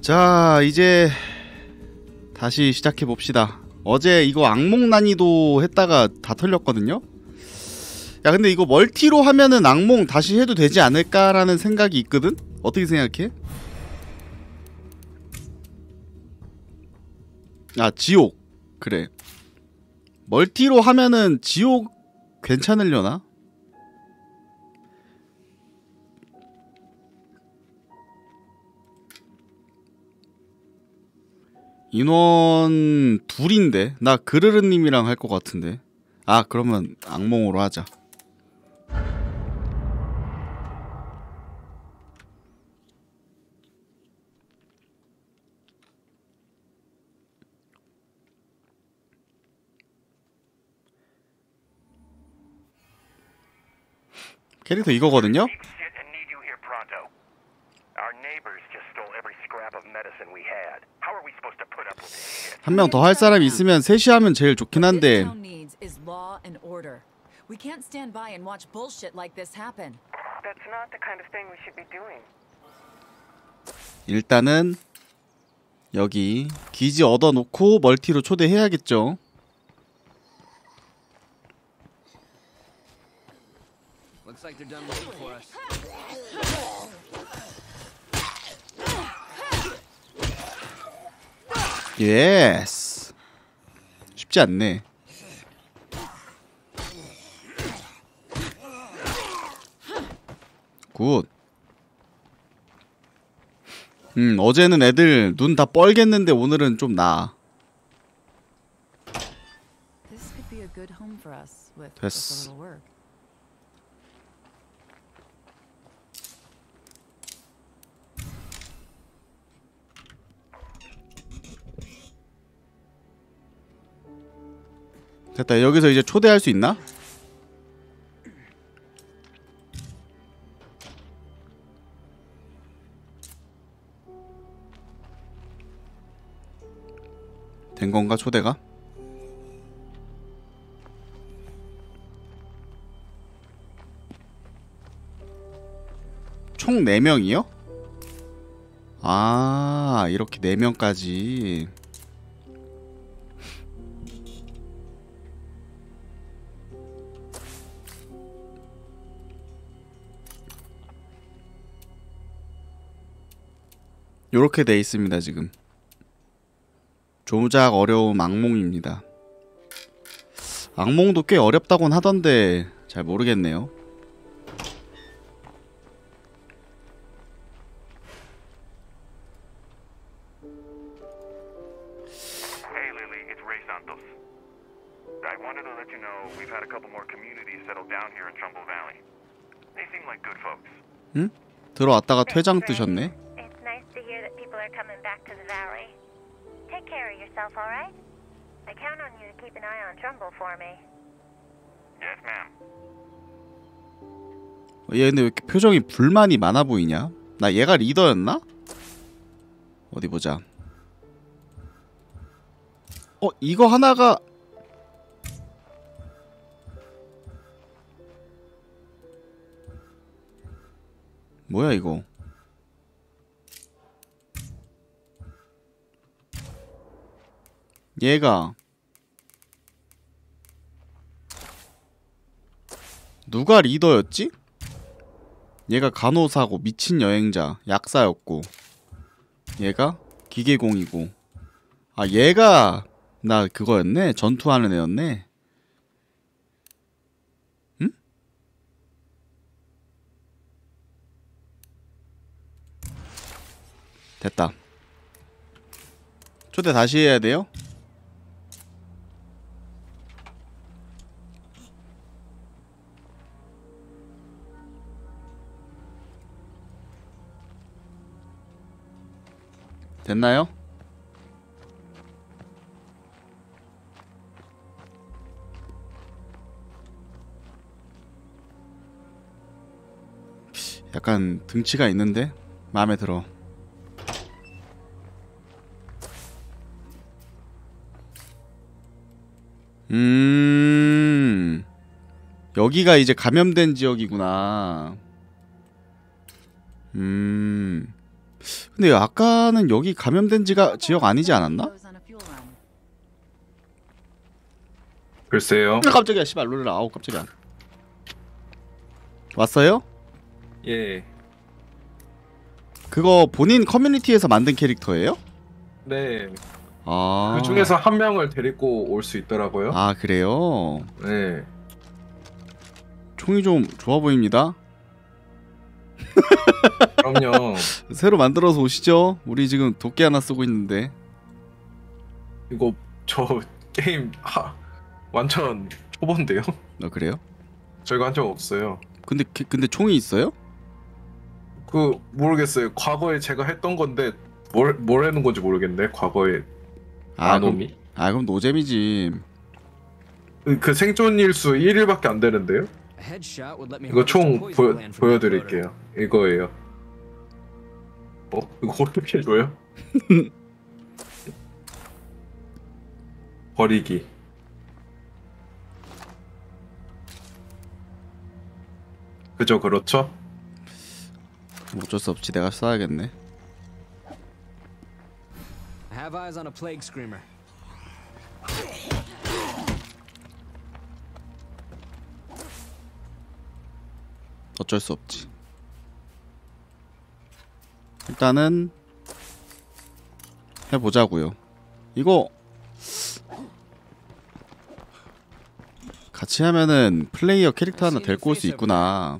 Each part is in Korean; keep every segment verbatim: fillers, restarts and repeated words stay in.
자, 이제 다시 시작해 봅시다. 어제 이거 악몽 난이도 했다가 다 털렸거든요. 야, 근데 이거 멀티로 하면은 악몽 다시 해도 되지 않을까라는 생각이 있거든? 어떻게 생각해? 아, 지옥. 그래. 멀티로 하면은 지옥 괜찮으려나? 인원 둘인데 나 그르르님이랑 할 것 같은데. 아, 그러면 악몽으로 하자. 캐릭터 이거거든요? 한 명 더 할 사람이 있으면 셋이 하면 제일 좋긴 한데. 일단은 여기 기지 얻어놓고 멀티로 초대해야겠죠. 예스. 쉽지 않네. 굿. 음, 어제는 애들 눈 다 뻘겠는데 오늘은 좀 나아. 됐어. 됐다. 여기서 이제 초대할 수 있나? 된 건가, 초대가? 총 네 명이요? 아, 이렇게 네 명까지. 요렇게 돼 있습니다, 지금. 조작 어려움 악몽입니다. 악몽도 꽤 어렵다곤 하던데 잘 모르겠네요. Hey Lily, it's Ray Santos. I wanted to let you know we've had a couple more communities settle down here in Trumbull Valley. They seem like good folks. 응? 들어왔다가 퇴장 뜨셨네. It's nice to hear that people are coming back to the valley. Take care of yourself, all right? I count on you to keep an eye on Trumbull for me. Yes, ma'am. 얘 근데 왜 이렇게 표정이 불만이 많아 보이냐? 나 얘가 리더였나? 어디 보자. 어, 이거 하나가 뭐야 이거? 얘가 누가 리더였지? 얘가 간호사고 미친 여행자 약사였고, 얘가 기계공이고. 아, 얘가 나 그거였네? 전투하는 애였네? 응? 됐다. 초대 다시 해야 돼요? 됐나요? 약간 등치가 있는데 마음에 들어. 음, 여기가 이제 감염된 지역이구나. 음, 근데 아까는 여기 감염된 지가 지역 아니지 않았나? 글쎄요. 아, 깜짝이야 씨발 놀래라. 아우 깜짝이야. 왔어요? 예. 그거 본인 커뮤니티에서 만든 캐릭터예요? 네. 아. 그 중에서 한 명을 데리고 올 수 있더라고요. 아 그래요? 네. 총이 좀 좋아 보입니다. 그럼요. 새로 만들어서 오시죠. 우리 지금 도끼 하나 쓰고 있는데. 이거 저 게임 하, 완전 초보인데요? 아 그래요? 저희가 한 적 없어요. 근데 그- 근데 총이 있어요? 그 모르겠어요. 과거에 제가 했던 건데 뭘, 뭘 해놓은 건지 모르겠네. 과거에 아 그럼, 아놈이. 아 그럼 노잼이지. 그, 그 생존 일수 일 일밖에 안 되는데요? 이거 총 보여, 보여드릴게요. 이거예요. 어? 이거 어떻게 줘요? 버리기. 그죠, 그렇죠? 뭐 어쩔 수 없지. 내가 써야겠네. Have eyes on a plague screamer. 어쩔 수 없지. 일단은 해보자고요. 이거 같이 하면은 플레이어 캐릭터 하나 데리고 올 수 있구나.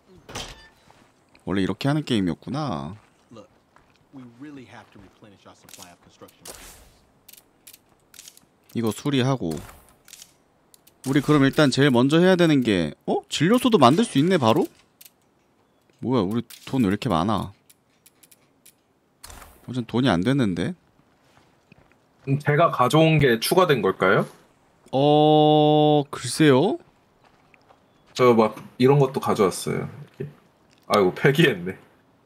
원래 이렇게 하는 게임이었구나. Look, we really have to replenish our supply of construction materials. 이거 수리하고 우리 그럼 일단 제일 먼저 해야 되는 게 어? 진료소도 만들 수 있네 바로? 뭐야 우리 돈 왜 이렇게 많아? 완전 돈이 안 됐는데? 음, 제가 가져온 게 추가된 걸까요? 어... 글쎄요? 저 막 이런 것도 가져왔어요. 이렇게. 아이고 폐기했네.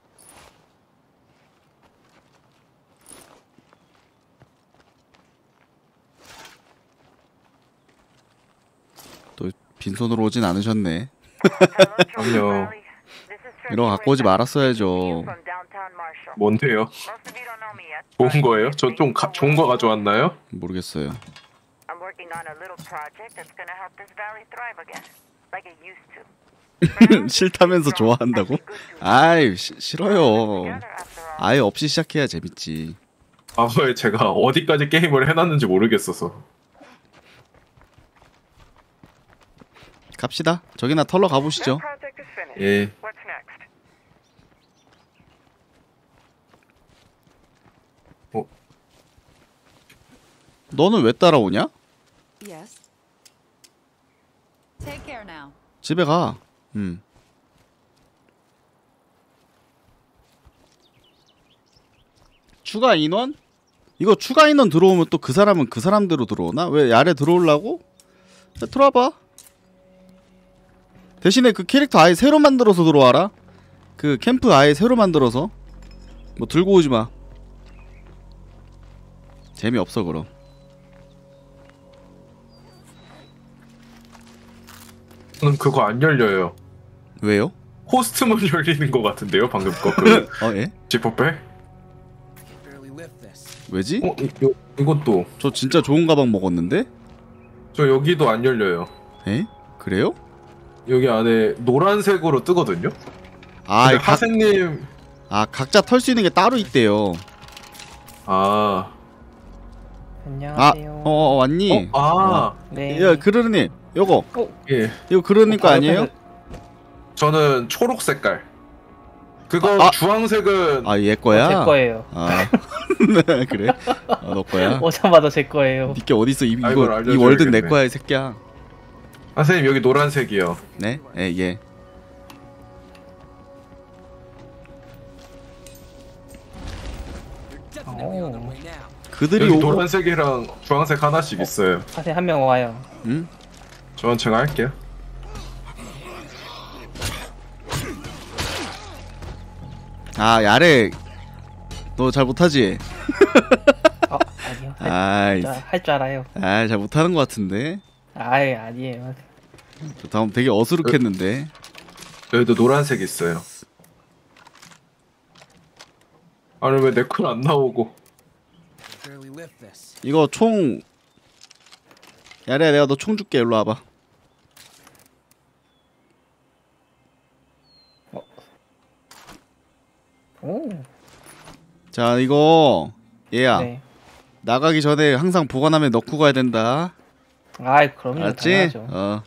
또 빈손으로 오진 않으셨네. 그럼요. 이런 거 갖고 오지 말았어야죠. 뭔데요? 좋은 거예요? 저 좀 좋은 거 가져왔나요? 모르겠어요. I'm working on a little project that's gonna help this valley thrive again, like it used to. 싫다면서 좋아한다고? 아이 시, 싫어요. 아예 없이 시작해야 재밌지. 과거에 제가 어디까지 게임을 해놨는지 모르겠어서. 갑시다. 저기나 털러 가보시죠. Project is finished. 예. What's next? 너는 왜 따라오냐? Yes. Take care now. 집에 가. 음. 추가 인원? 이거 추가 인원 들어오면 또 그 사람은 그 사람대로 들어오나? 왜 아래 들어오려고? 야, 들어와봐. 대신에 그 캐릭터 아예 새로 만들어서 들어와라. 그 캠프 아예 새로 만들어서. 뭐 들고 오지 마. 재미없어 그럼. 저는 그거 안 열려요. 왜요? 호스트만 열리는 것 같은데요, 방금 거 그 어 예? 지퍼백? Barely lift this. 왜지? 어, 이, 요, 이것도 저 진짜 좋은 가방 먹었는데? 저 여기도 안 열려요. 에? 그래요? 여기 안에 노란색으로 뜨거든요. 아, 근데 각, 하세님, 아 각자 털 수 있는 게 따로 있대요. 아, 아, 안녕하세요. 어, 어 왔니? 어, 아, 네. 야, 그러님, 요거, 예. 이거 그러님 거 아니에요? 저는 초록 색깔. 그거 아, 아. 주황색은 아, 얘 거야? 제 거예요. 아, 그래? 어, 너 거야? 오자마자 제 거예요. 니께 어디 있어? 이, 아, 이걸 이거 이 알려줘야겠네. 월든 내 거야, 이 새끼야. 하세님 여기 노란색이요. 네? 예, 예. You're definitely on the way now. 그들이 여기 오고, 노란색이랑 주황색 하나씩 있어요. 사실 한 명 와요. 응? 저는 제가 할게요. 아, 야래, 너 잘 못하지? 어, 아니요. 아이, 할 줄 알아요. 아, 잘 못하는 것 같은데. 아예 아니에요. 저 다음 되게 어수룩했는데. 여기도 노란색 있어요. 아니 왜 내 건 안 나오고? Barely lift this. 이거 총 야래 내가 너 총 줄게. 일로 와봐. 오. 자 이거 얘야 네. 나가기 전에 항상 보관함에 넣고 가야 된다. 아이 그럼요. 알았지? 당연하죠. 어.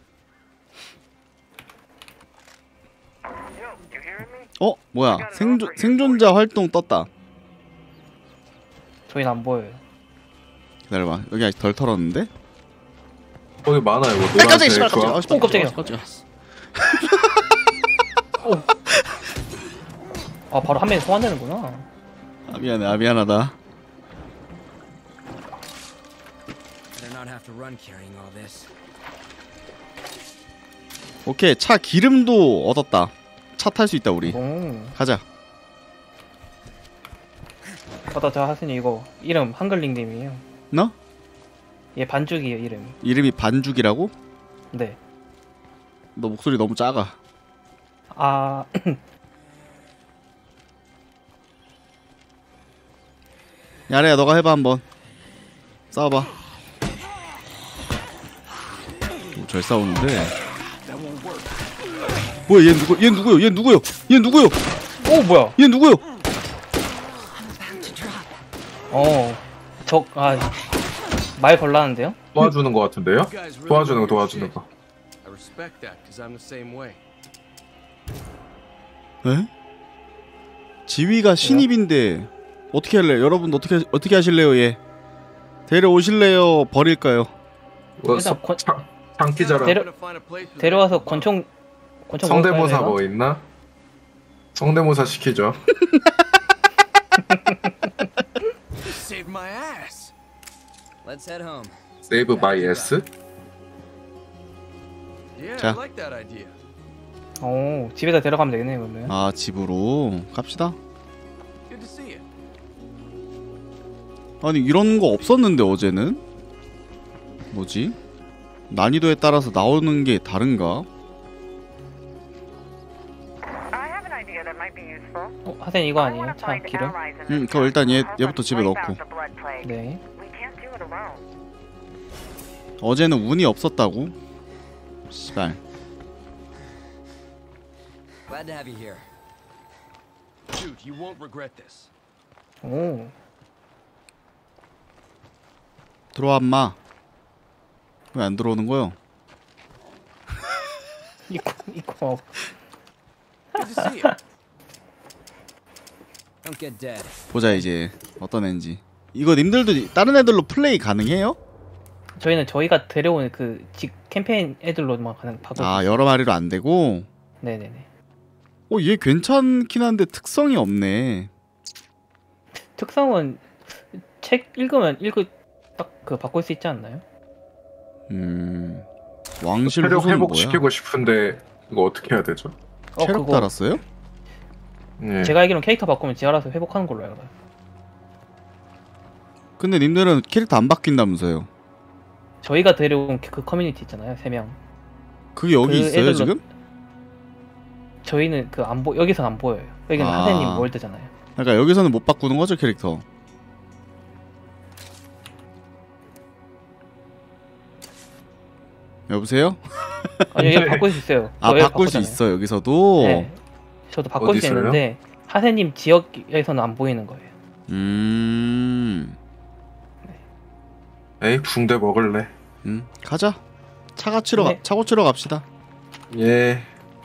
Yo, you hearing me? 어 뭐야 생존 생존자 활동 떴다. 저희는 안 보여요. 기다려봐. 여기 아직 덜 털었는데? 거기 많아요. 뭐 아, 깜짝이야, 씨발, 노란색, 깜짝이야. 주황. 오 깜짝이야. 깜짝이야. 아 바로 한 명이 소환되는구나. 아 미안해. 아 미안하다. Better not have to run carrying all this. 오케이 차 기름도 얻었다. 차 탈 수 있다 우리. 오. 가자. 맞다 저 하스님 이거 이름 한글링님이에요. 너? 얘 반죽이에요 이름이. 이름이 반죽이라고? 네. 너 목소리 너무 작아. 아 야래야 너가 해봐 한번. 싸워봐. 오, 잘 싸우는데. 뭐야 얘 누구? 얘 누구요? 얘 누구요? 얘 누구요? 오 뭐야? 얘 누구요? 어. 저 아 말 걸라는데요? 도와주는 거 같은데요? You guys really 도와주는 거 know your 도와주는 shit. 거. I respect that, cause I'm the same way. 에? 지위가 신입인데 어떻게 할래요? 여러분 어떻게 어떻게 하실래요? 얘 데려오실래요? 버릴까요? 뭐 일단 권- 장- 장기자랑 데려- I'm gonna find a place for 데려와서 that. 권총 권총 성대모사 먹을까요, 뭐 있나? 성대모사 시키죠. Saved my ass. Let's head home. 세이브 바이 S? Yeah, 자. I like that idea. 내가? 오 집에다 데려가면 되겠네요 그러면. 아 집으로 갑시다. Good to see you. 아니 이런 거 없었는데 어제는? 뭐지? 난이도에 따라서 나오는 게 다른가? I have an idea that might be useful. 어 하스님 이거 I 아니에요? wanna 차 find 기름? allies in 응 this 그거 일단 얘 town. 얘부터 집에 Wipe 넣고. out the blood plague. 네. We can't do it alone. 어제는 운이 없었다고? 씨발. Glad to have you here. Dude, you won't regret this. 오 들어와 엄마. 왜 안 들어오는 거요? 이거 이거 Good to see you. Don't get dead. 보자 이제 어떤 애인지. 이거 님들도 다른 애들로 플레이 가능해요? 저희는 저희가 데려온 그 직 캠페인 애들로만 가능 바꿔. 아 여러 마리로 안 되고. 네네네. 어 얘 괜찮긴 한데 특성이 없네. 특성은 책 읽으면 읽을 딱 그 바꿀 수 있지 않나요? 음 왕실 체력 후손은 뭐야? 회복시키고 싶은데 이거 어떻게 해야 되죠? 어 체력 그거 달았어요? 네. 제가 알기로는 캐릭터 바꾸면 지 알아서 회복하는 걸로 알아요. 근데 님들은 캐릭터 안 바뀐다면서요? 저희가 데려온 그 커뮤니티 있잖아요, 세 명. 그게 여기 그 있어요 애들로- 지금? 저희는 그 안 보 여기선 안 보여요. 여기는 아. 하세님 월드잖아요. 그러니까 여기서는 못 바꾸는 거죠 캐릭터. 여보세요? 아니 여기 네. 바꿀 수 있어요. 아 저희가 바꿀 수 바꾸잖아요. 있어 여기서도. 네. 저도 바꿀 수 어디서요? 있는데 하세님 지역에서는 안 보이는 거예요. 음, 에이 붕대 먹을래. 음 가자. 차가 치러 네. 가, 차고 치러 갑시다. 예.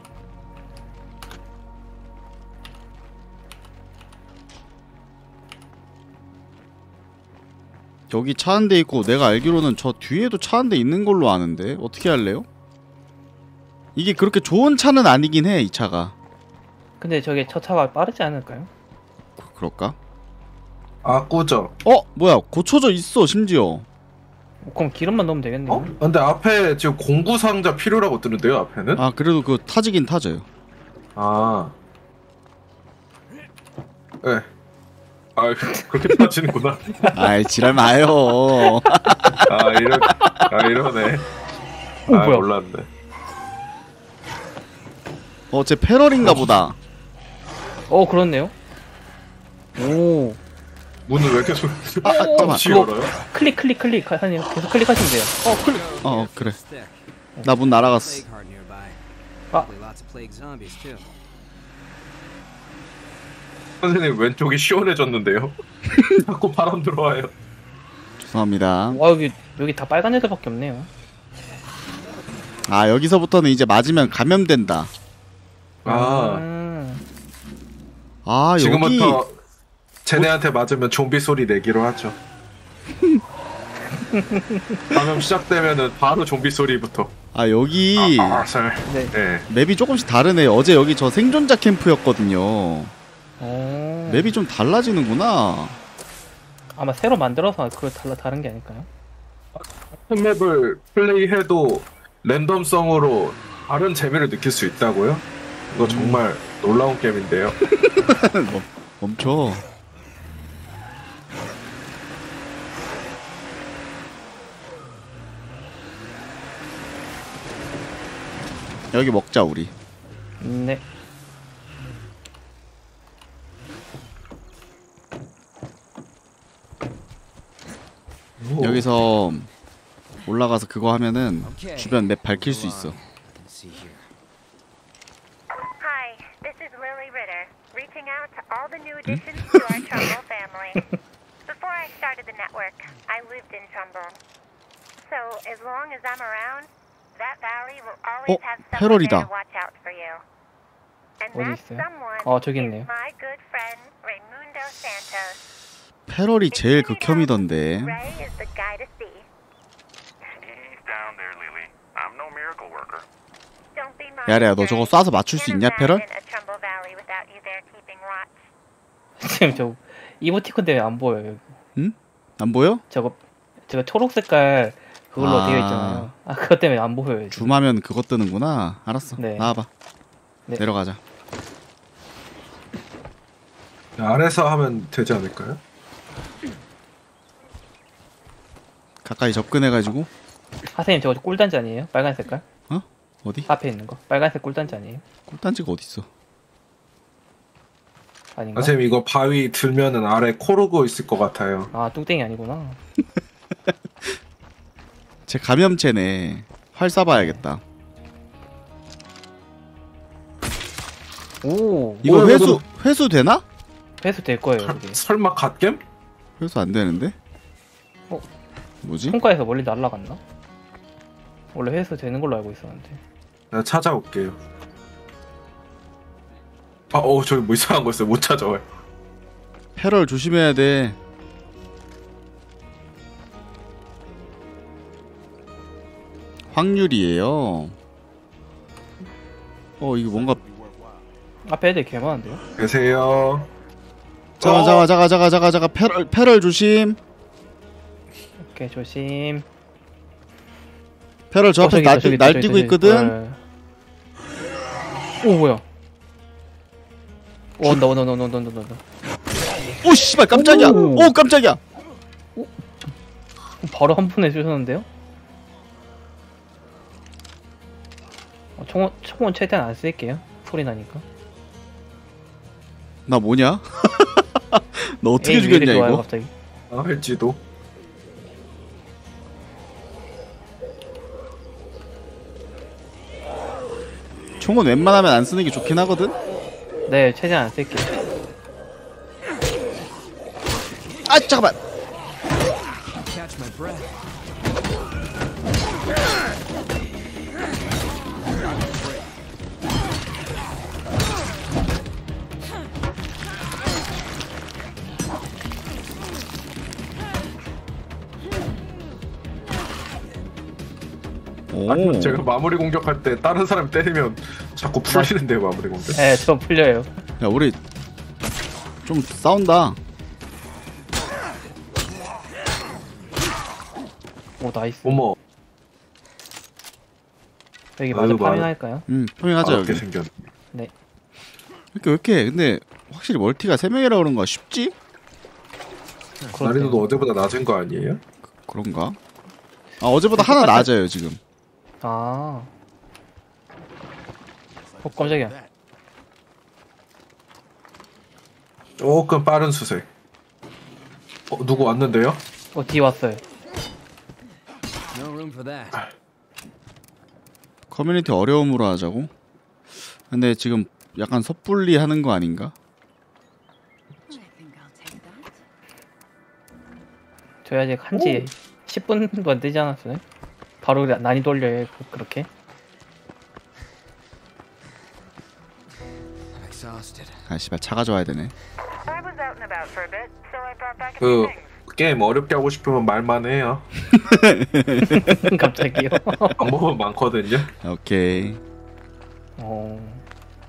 여기 차 한 대 있고 내가 알기로는 저 뒤에도 차 한 대 있는 걸로 아는데 어떻게 할래요? 이게 그렇게 좋은 차는 아니긴 해 이 차가. 근데 저게 저 차가 빠르지 않을까요? 그- 그럴까? 아 꾸져. 어 뭐야 고쳐져 있어 심지어. 어, 그럼 기름만 넣으면 되겠네요. 어? 근데 앞에 지금 공구 상자 필요라고 뜨는데요 앞에는? 아 그래도 그 타지긴 타져요. 아. 예. 아 그렇게 빠지는구나. 아이 지랄 마요. 아 이러 아 이러네. 어, 아 뭐야? 몰랐네. 어쟤 패럴인가 보다. 어 그렇네요. 오 오. 문을 왜 계속 아, 아, 잠깐만. 없이 열어요? 클릭 클릭 클릭 하니 계속 클릭하시면 돼요. 어 그래. 어 그래. 나 문 날아갔어. Plague heart nearby. Ah. Probably lots of plague zombies too. 선생님 왼쪽이 시원해졌는데요? 자꾸 바람 들어와요. 죄송합니다. 와 여기 여기 다 빨간 애들밖에 없네요. 아 여기서부터는 이제 맞으면 감염된다. 아 음. 아 여기 지금부터 쟤네한테 맞으면 좀비 소리 내기로 하죠. 감염 시작되면은 바로 좀비 소리부터. 아 여기 아, 설. 네. 네. 맵이 조금씩 다르네. 어제 여기 저 생존자 캠프였거든요. 오. 맵이 좀 달라지는구나. 아마 새로 만들어서 그걸 달라 다른 게 아닐까요? 같은 맵을 플레이해도 랜덤성으로 다른 재미를 느낄 수 있다고요? 이거 정말 놀라운 게임인데요. 멈- 멈춰. 여기 먹자 우리. 네. 여기서 올라가서 그거 하면은 Okay. 주변 맵 밝힐 수 있어. Let's see here. Hi, this is Lily Ritter, reaching out to all the new additions to our Trumbull family. Before I started the network, I lived in Trumbull. So as long as I'm around, that valley will always 어, have someone there 패럴이다. to watch out for you. And 어디 that 있어요? someone 어, 저기 is 있네요. my good friend Raymundo Santos. 패럴이 제일 If you need help, 극혐이던데. Ray is the guy to see. Ease down there, Lily. I'm no miracle worker. Don't be 야래야 너 저거 monitored. 쏴서 맞출 수 Can't 있냐 패럴? imagine a Trumbull Valley without you there keeping watch. 지금 저 이모티콘 때문에 안 보여요. 여기. 안 보여? 저거 저거 초록 색깔 그걸로 아. 되어 있잖아요. 아 그것 때문에 안 보여요. 지금. 줌하면 그거 뜨는구나. 알았어. 네. 나와봐. 네. 내려가자. 아래서 하면 되지 않을까요? 가까이 접근해가지고. 하세님 저거 꿀단지 아니에요? 빨간 색깔? 어? 어디? 앞에 있는 거. 빨간색 꿀단지 아니에요? 꿀단지가 어딨어? 아닌가? 선생님 이거 바위 들면은 아래 코르고 있을 것 같아요. 아 뚱땡이 아니구나. 제 감염체네. 활 쏴봐야겠다. 오. 이거 뭐야, 회수 이거 회수 되나? 회수 될 거예요. 여기. 설마 갓겜? 회수 안 되는데? 어? 뭐지? 통과해서 멀리 날아갔나? 원래 회수 되는 걸로 알고 있었는데. 내가 찾아올게요. 아, 어, 저기 뭐 이상한 거 있어요. 못 찾아와요. 패럴 조심해야 돼. 확률이에요. 어 이거 뭔가 앞에 애들 개 많은데요? 계세요. 잠깐 어. 잠깐 잠깐 잠깐 잠깐 잠깐 패럴 패럴 조심. 오케이 조심. 패럴 저 어, 앞에 저기 있다, 날, 저기 있다, 날 저기 뛰고 있다, 있거든. 네. 오 뭐야? 오, 온다 온다 온다 온다 온다 온다. 오 씨발 깜짝이야. 오. 오 깜짝이야. 바로 한 번 해주셨는데요? 어, 총은 총은 최대한 안 쓸게요. 소리 나니까. 나 뭐냐? 너 어떻게 에임 왜 이리 죽였냐 좋아요, 이거? 갑자기. 아, 할지도. 총은 웬만하면 안 쓰는 게 좋긴 하거든. 네, 최대한 안 쓸게요. 아 잠깐만. Catch my breath. 오. 아니, 제가 마무리 공격할 때 다른 사람 때리면 자꾸 풀리는데요, 마무리 공격. 네, 저 풀려요. 야 우리 좀 싸운다. 오, 나이스. 어머, 여기 아이고, 마저 많아. 파밍할까요? 응 평행하자 이렇게 여기. 생겼. 네. 이렇게 왜 이렇게 근데 확실히 멀티가 세 명이라 그런 거야 쉽지? 난이도도 어제보다 낮은 거 아니에요? 그런가? 아 어제보다 하나 낮아요 지금. 아. 어, 깜짝이야. 조금 빠른 수색. 어 누구 왔는데요? 어 뒤에 왔어요. No room for that. 커뮤니티 어려움으로 하자고? 근데 지금 약간 섣불리 하는 거 아닌가? 저희 아직 한지 십 분도 안 되지 않았어요? 바로 난이도 올려요 그렇게? I'm exhausted. 아 씨발 차가 좋아야 되네. I was out and about for a bit, so I brought back a 그 few things. 게임 어렵게 하고 싶으면 말만 해요. 갑자기요? 방법은 많거든요. 오케이. 어...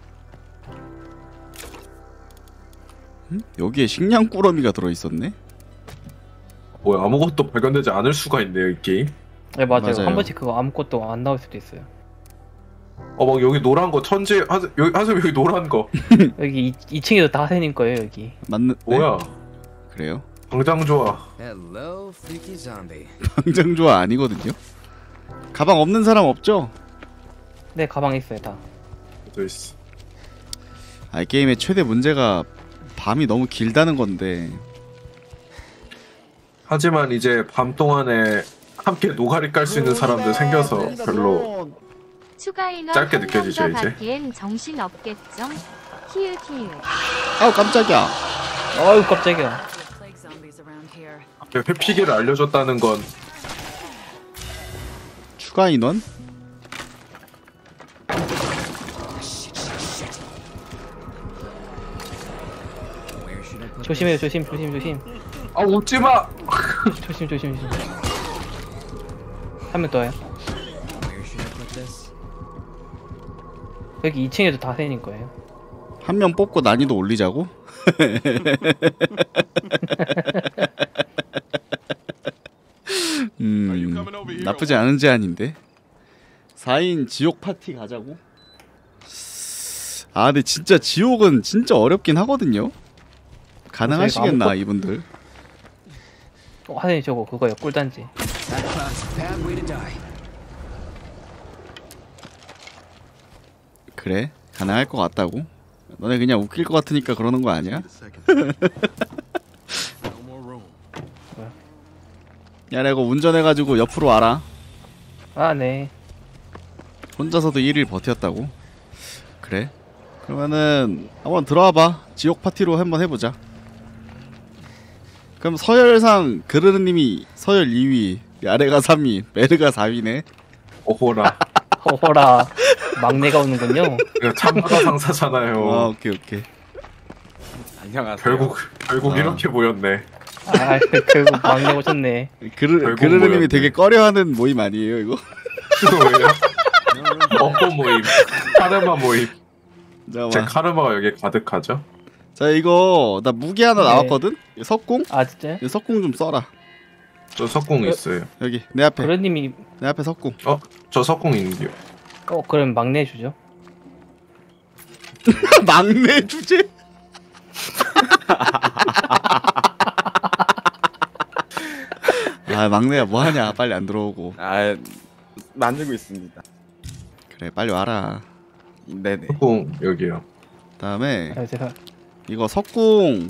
음? 여기에 식량 꾸러미가 들어있었네? 뭐야 아무것도 발견되지 않을 수가 있네요 이 게임. 네 맞아요. 맞아요. 한 번씩 그거 아무것도 안 나올 수도 있어요. 어 막 여기 노란 거 천재 하세 여기 하세 여기 노란 거 여기 이 층에도 다 새님 거예요 여기. 맞는 뭐야? 그래요? 당장 좋아. Hello, freaky zombie. 당장 좋아 아니거든요? 가방 없는 사람 없죠? 네 가방에 있어요 다. 또 있어. 아, 이 게임의 최대 문제가 밤이 너무 길다는 건데. 하지만 이제 밤 동안에 함께 노가리 깔 수 있는 사람들 생겨서 별로 추가 인원 짧게 한 느껴지죠, 명 더 이제? 받기엔 정신 없겠죠? 키읔 키읔. 아우 깜짝이야. 아유 깜짝이야. 회피기를 알려줬다는 건 추가 인원? Where should I put 조심해요 조심 조심 조심. 아 웃지마. 조심 조심 조심. 한 명 더요. this? Where should I put this? 여기 이 층에도 다 새님 거예요. 한 명 뽑고 난이도 올리자고? 음, 나쁘지 않은 제안인데. 사 인 지옥 파티 가자고? 아 근데 진짜 지옥은 진짜 어렵긴 하거든요. 가능하시겠나 아무것도- 이분들? 어, 하선이 저거 그거요 꿀단지. That cloud's a bad way to die. 그래? 가능할 것 같다고? 너네 그냥 웃길 것 같으니까 그러는 거 아니야? No more room. 야 내가 운전해가지고 옆으로 와라. 아 네. 혼자서도 일 일 버텼다고? 그래? 그러면은 한번 들어와봐. 지옥 파티로 한번 해보자. 그럼 서열상 그르르님이 서열 이 위, 야레가 삼 위, 메르가 사 위네. 오호라. 어허라 막내가 오는군요. 이거 참가 상사잖아요. 아 오케이 오케이. 안녕하세요. 결국 결국 아. 이렇게 모였네. 아 결국 막내 오셨네. 그르 결국 그르르님이 모였네. 되게 꺼려하는 모임 아니에요 이거? 왜요? 업보 모임, 카르마 모임. 제 잠깐만. 카르마가 여기 가득하죠. 자 이거 나 무기 하나 네. 나왔거든. 석궁? 아 진짜? 이 석궁 좀 써라. 저 석궁 어? 있어요. 여기 내 앞에 그런님이 내 앞에 석궁. 저 석궁 있는데요. 어 그럼 막내 주죠. 막내 주제? 아 막내야 뭐하냐 빨리 안 들어오고. 아, 만들고 있습니다. 그래 빨리 와라. 네네. 석궁 여기요. 다음에 아, 제가 이거 석궁.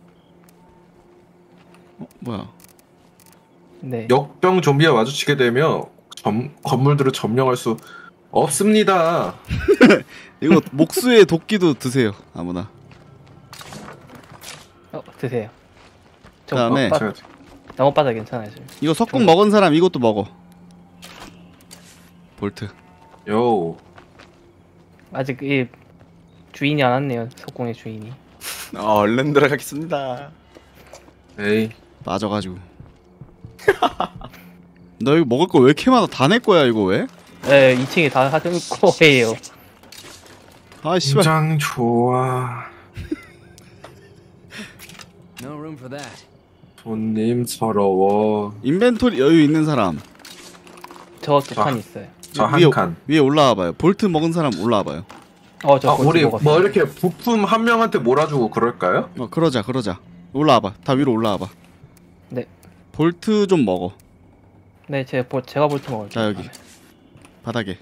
어 뭐야? 네. 역병 좀비와 마주치게 되면 점, 건물들을 점령할 수 없습니다. 이거 목수의 도끼도 드세요 아무나. 어 드세요. 저 그다음에 빠- 제가 나무바닥 괜찮아요 지금. 이거 석궁 먹은 사람 이것도 먹어. 볼트. 요 아직 이 주인이 안 왔네요. 석공의 주인이. 어, 얼른 들어가겠습니다. 에이 빠져가지고. 너 이거 먹을 거 왜 이렇게 많아? 다 내 거야 이거 왜? 네, 이 층에 다 하던 거예요. 아 씨발. 굉장 좋아. No room for that. 손님 서러워. 인벤토리 여유 있는 사람 저 두 아. 칸 있어요. 저 위에, 한 칸. 위에 올라와봐요. 볼트 먹은 사람 올라와봐요. 어, 저 아, 그거 우리 먹었어요. 뭐 이렇게 부품 한 명한테 몰아주고 그럴까요? 어 그러자 그러자. 올라와봐. 다 위로 올라와봐. 네. 볼트 좀 먹어. 네, 제가 볼 제가 볼트 먹을게요. 자 여기 바닥에.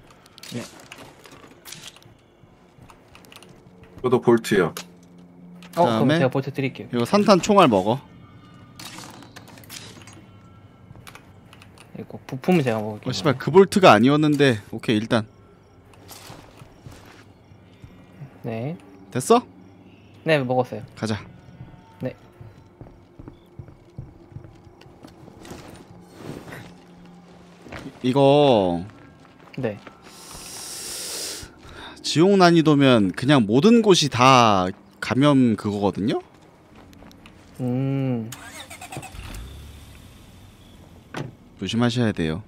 저도 볼트요. 어, 그럼 그다음에 제가 보여드릴게요. 이거 산탄 총알 먹어. 이거 부품은 제가 먹을게요. 어 씨발 그 볼트가 아니었는데. 오케이 일단 네. 됐어? 네, 먹었어요. 가자. 네. 이거 네. 지옥 난이도면 그냥 모든 곳이 다 감염 그거거든요? 음. 조심하셔야 돼요.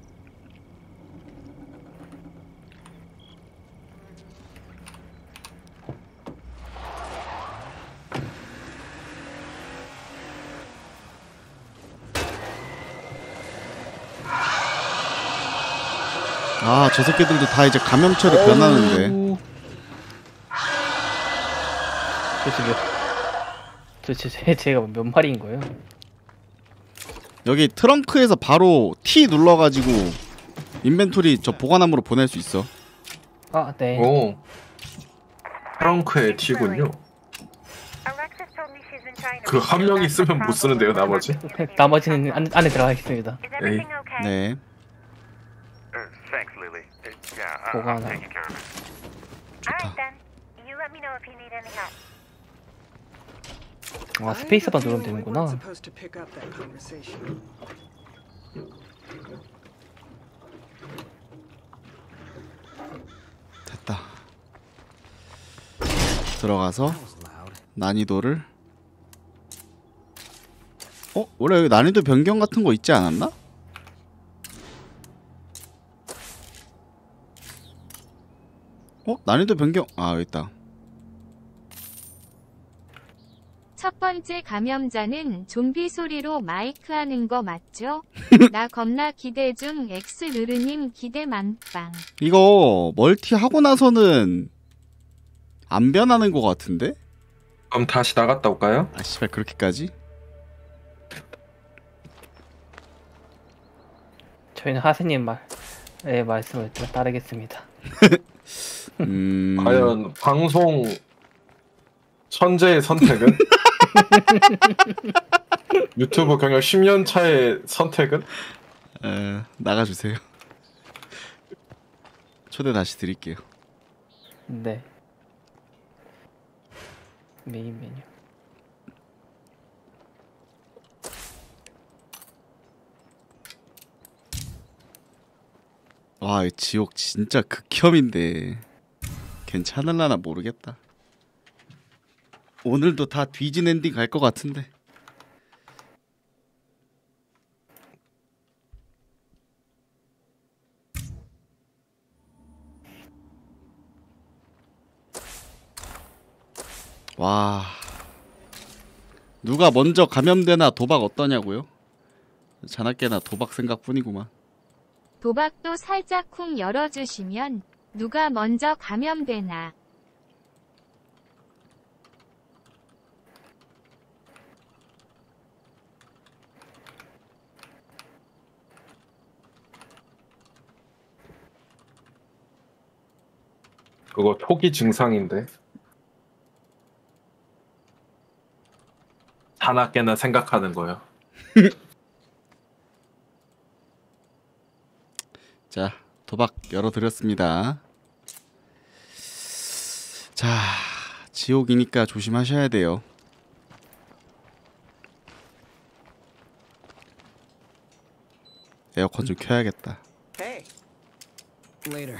아, 저 새끼들도 다 이제 감염체로 변하는데. 도대체 몇, 도대체 제, 제가 몇 마리인 거예요? 여기 트렁크에서 바로 T 눌러가지고 인벤토리 저 보관함으로 보낼 수 있어. 아, 네. 오. 트렁크의 T군요. Alexis told me she's been trying to 그 한 reach 명이 you 쓰면 about 못 쓰는데요, the problem 나머지? with the 나머지는 안, 안에 들어가 있습니다. Is everything okay? 네. Uh, thanks, Lily. Uh, yeah, I- I'm 보관함. taking care of it. Alright then. You let me know if you need any help. 아, 스페이스바 누르면 되는구나. 됐다. 들어가서 난이도를 어? 원래 여기 난이도 변경 같은 거 있지 않았나? 어? 난이도 변경 아 여기 있다. 첫 번째 감염자는 좀비 소리로 마이크 하는 거 맞죠? 나 겁나 기대 중 엑스르르님 기대 만빵. 이거 멀티 하고 나서는 안 변하는 거 같은데? 그럼 다시 나갔다 올까요? 아 씨발 그렇게까지? 저희는 하세님 말의 말씀을 따르겠습니다. 음... 과연 방송 천재의 선택은? 유튜브 경력 십 년 차의 선택은? 에... 나가주세요. 초대 다시 드릴게요. 네. 메인 메뉴. 와, 이 지옥 진짜 극혐인데 괜찮을라나 모르겠다. 오늘도 다 뒤진 엔딩 갈 것 같은데. 와, 누가 먼저 감염되나 도박 어떠냐고요? 자나깨나 도박 생각뿐이구만. 도박도 살짝 쿵 열어주시면 누가 먼저 감염되나. 그거 초기 증상인데. 하나깨나 생각하는 거야. 자, 도박 열어드렸습니다. 자, 지옥이니까 조심하셔야 돼요. 에어컨 좀 켜야겠다. Hey. Later.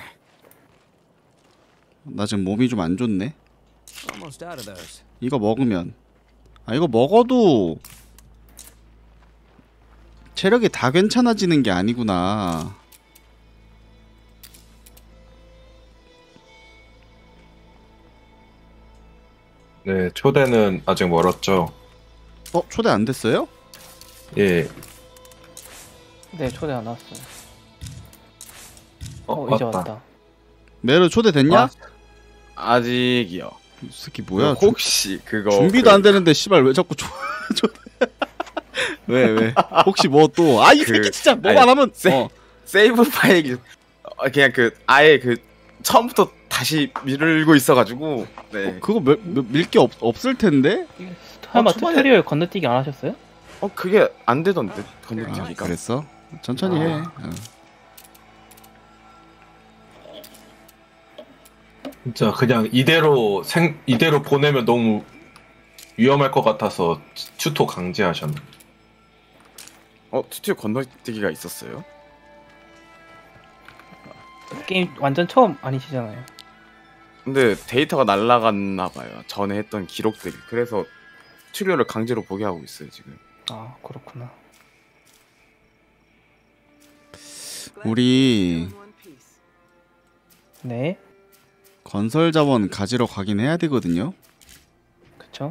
나 지금 몸이 좀 안 좋네. Almost out of those. 이거 먹으면 아 이거 먹어도 체력이 다 괜찮아지는 게 아니구나. 네, 초대는 아직 멀었죠. 어? 초대 안 됐어요? 예. 네, 초대 안 왔어요. 어, 어, 이제 왔다. 왔다. 메르 초대 됐냐? 아, 아직이요. 이 새끼 뭐야? 혹시 그거 준비도 그, 안 되는데 씨발 왜 자꾸 초 초대? 왜 왜? 혹시 뭐 또? 아 이 그- 새끼 진짜 아니, 뭐만 하면 세- 어. 세이브 파일 어, 그냥 그 아예 그 처음부터 다시 밀고 있어가지고 네. 어, 그거 밀 게 없을 텐데? 설마 어, 초반에- 튜토리얼 건너뛰기 안 하셨어요? 어 그게 안 되던데 아, 건너뛰기가. 그랬어? 천천히 해. 어. 진짜 그냥 이대로 생 이대로 보내면 너무 위험할 것 같아서 튜토 강제하셨네. 어 튜토리얼 건너뛰기가 있었어요? 게임 완전 처음 아니시잖아요. 근데 데이터가 날라갔나 봐요. 전에 했던 기록들이. 그래서 튜토리얼을 강제로 보게 하고 있어요 지금. 아 그렇구나. 우리 네, 건설 자원 가지러 가긴 해야 되거든요. 그쵸?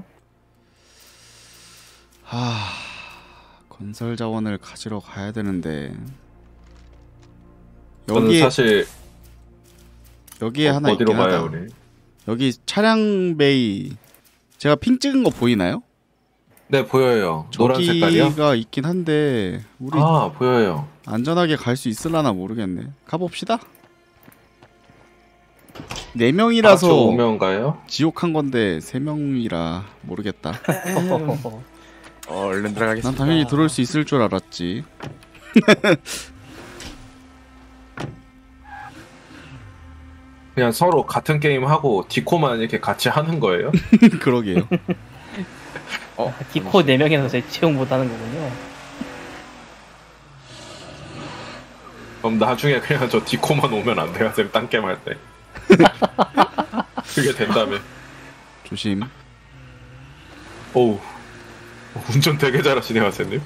하... 건설 자원을 가지러 가야 되는데 저는 여기 사실 여기에 어, 하나 어디로 있긴 가요 하다. 우리? 여기 차량 베이 제가 핑 찍은 거 보이나요? 네 보여요. 노란 색깔이요? 저기가 있긴 한데 우리 아 보여요. 안전하게 갈 수 있을라나 모르겠네. 가봅시다. 네 명이라서 아, 오면 가요? 지옥한 건데 세 명이라 모르겠다. 어, 얼른 들어가겠습니다. 난 당연히 들어올 수 있을 줄 알았지. 그냥 서로 같은 게임 하고 디코만 이렇게 같이 하는 거예요? 그러게요. 어, 디코 네 명이서 제 채용 못하는 거군요. 그럼 나중에 그냥 저 디코만 오면 안 돼요? 쌤 딴 게임 할 때. 그게 된다며. 조심. 오우. 운전 되게 잘하시네요, 쌤님.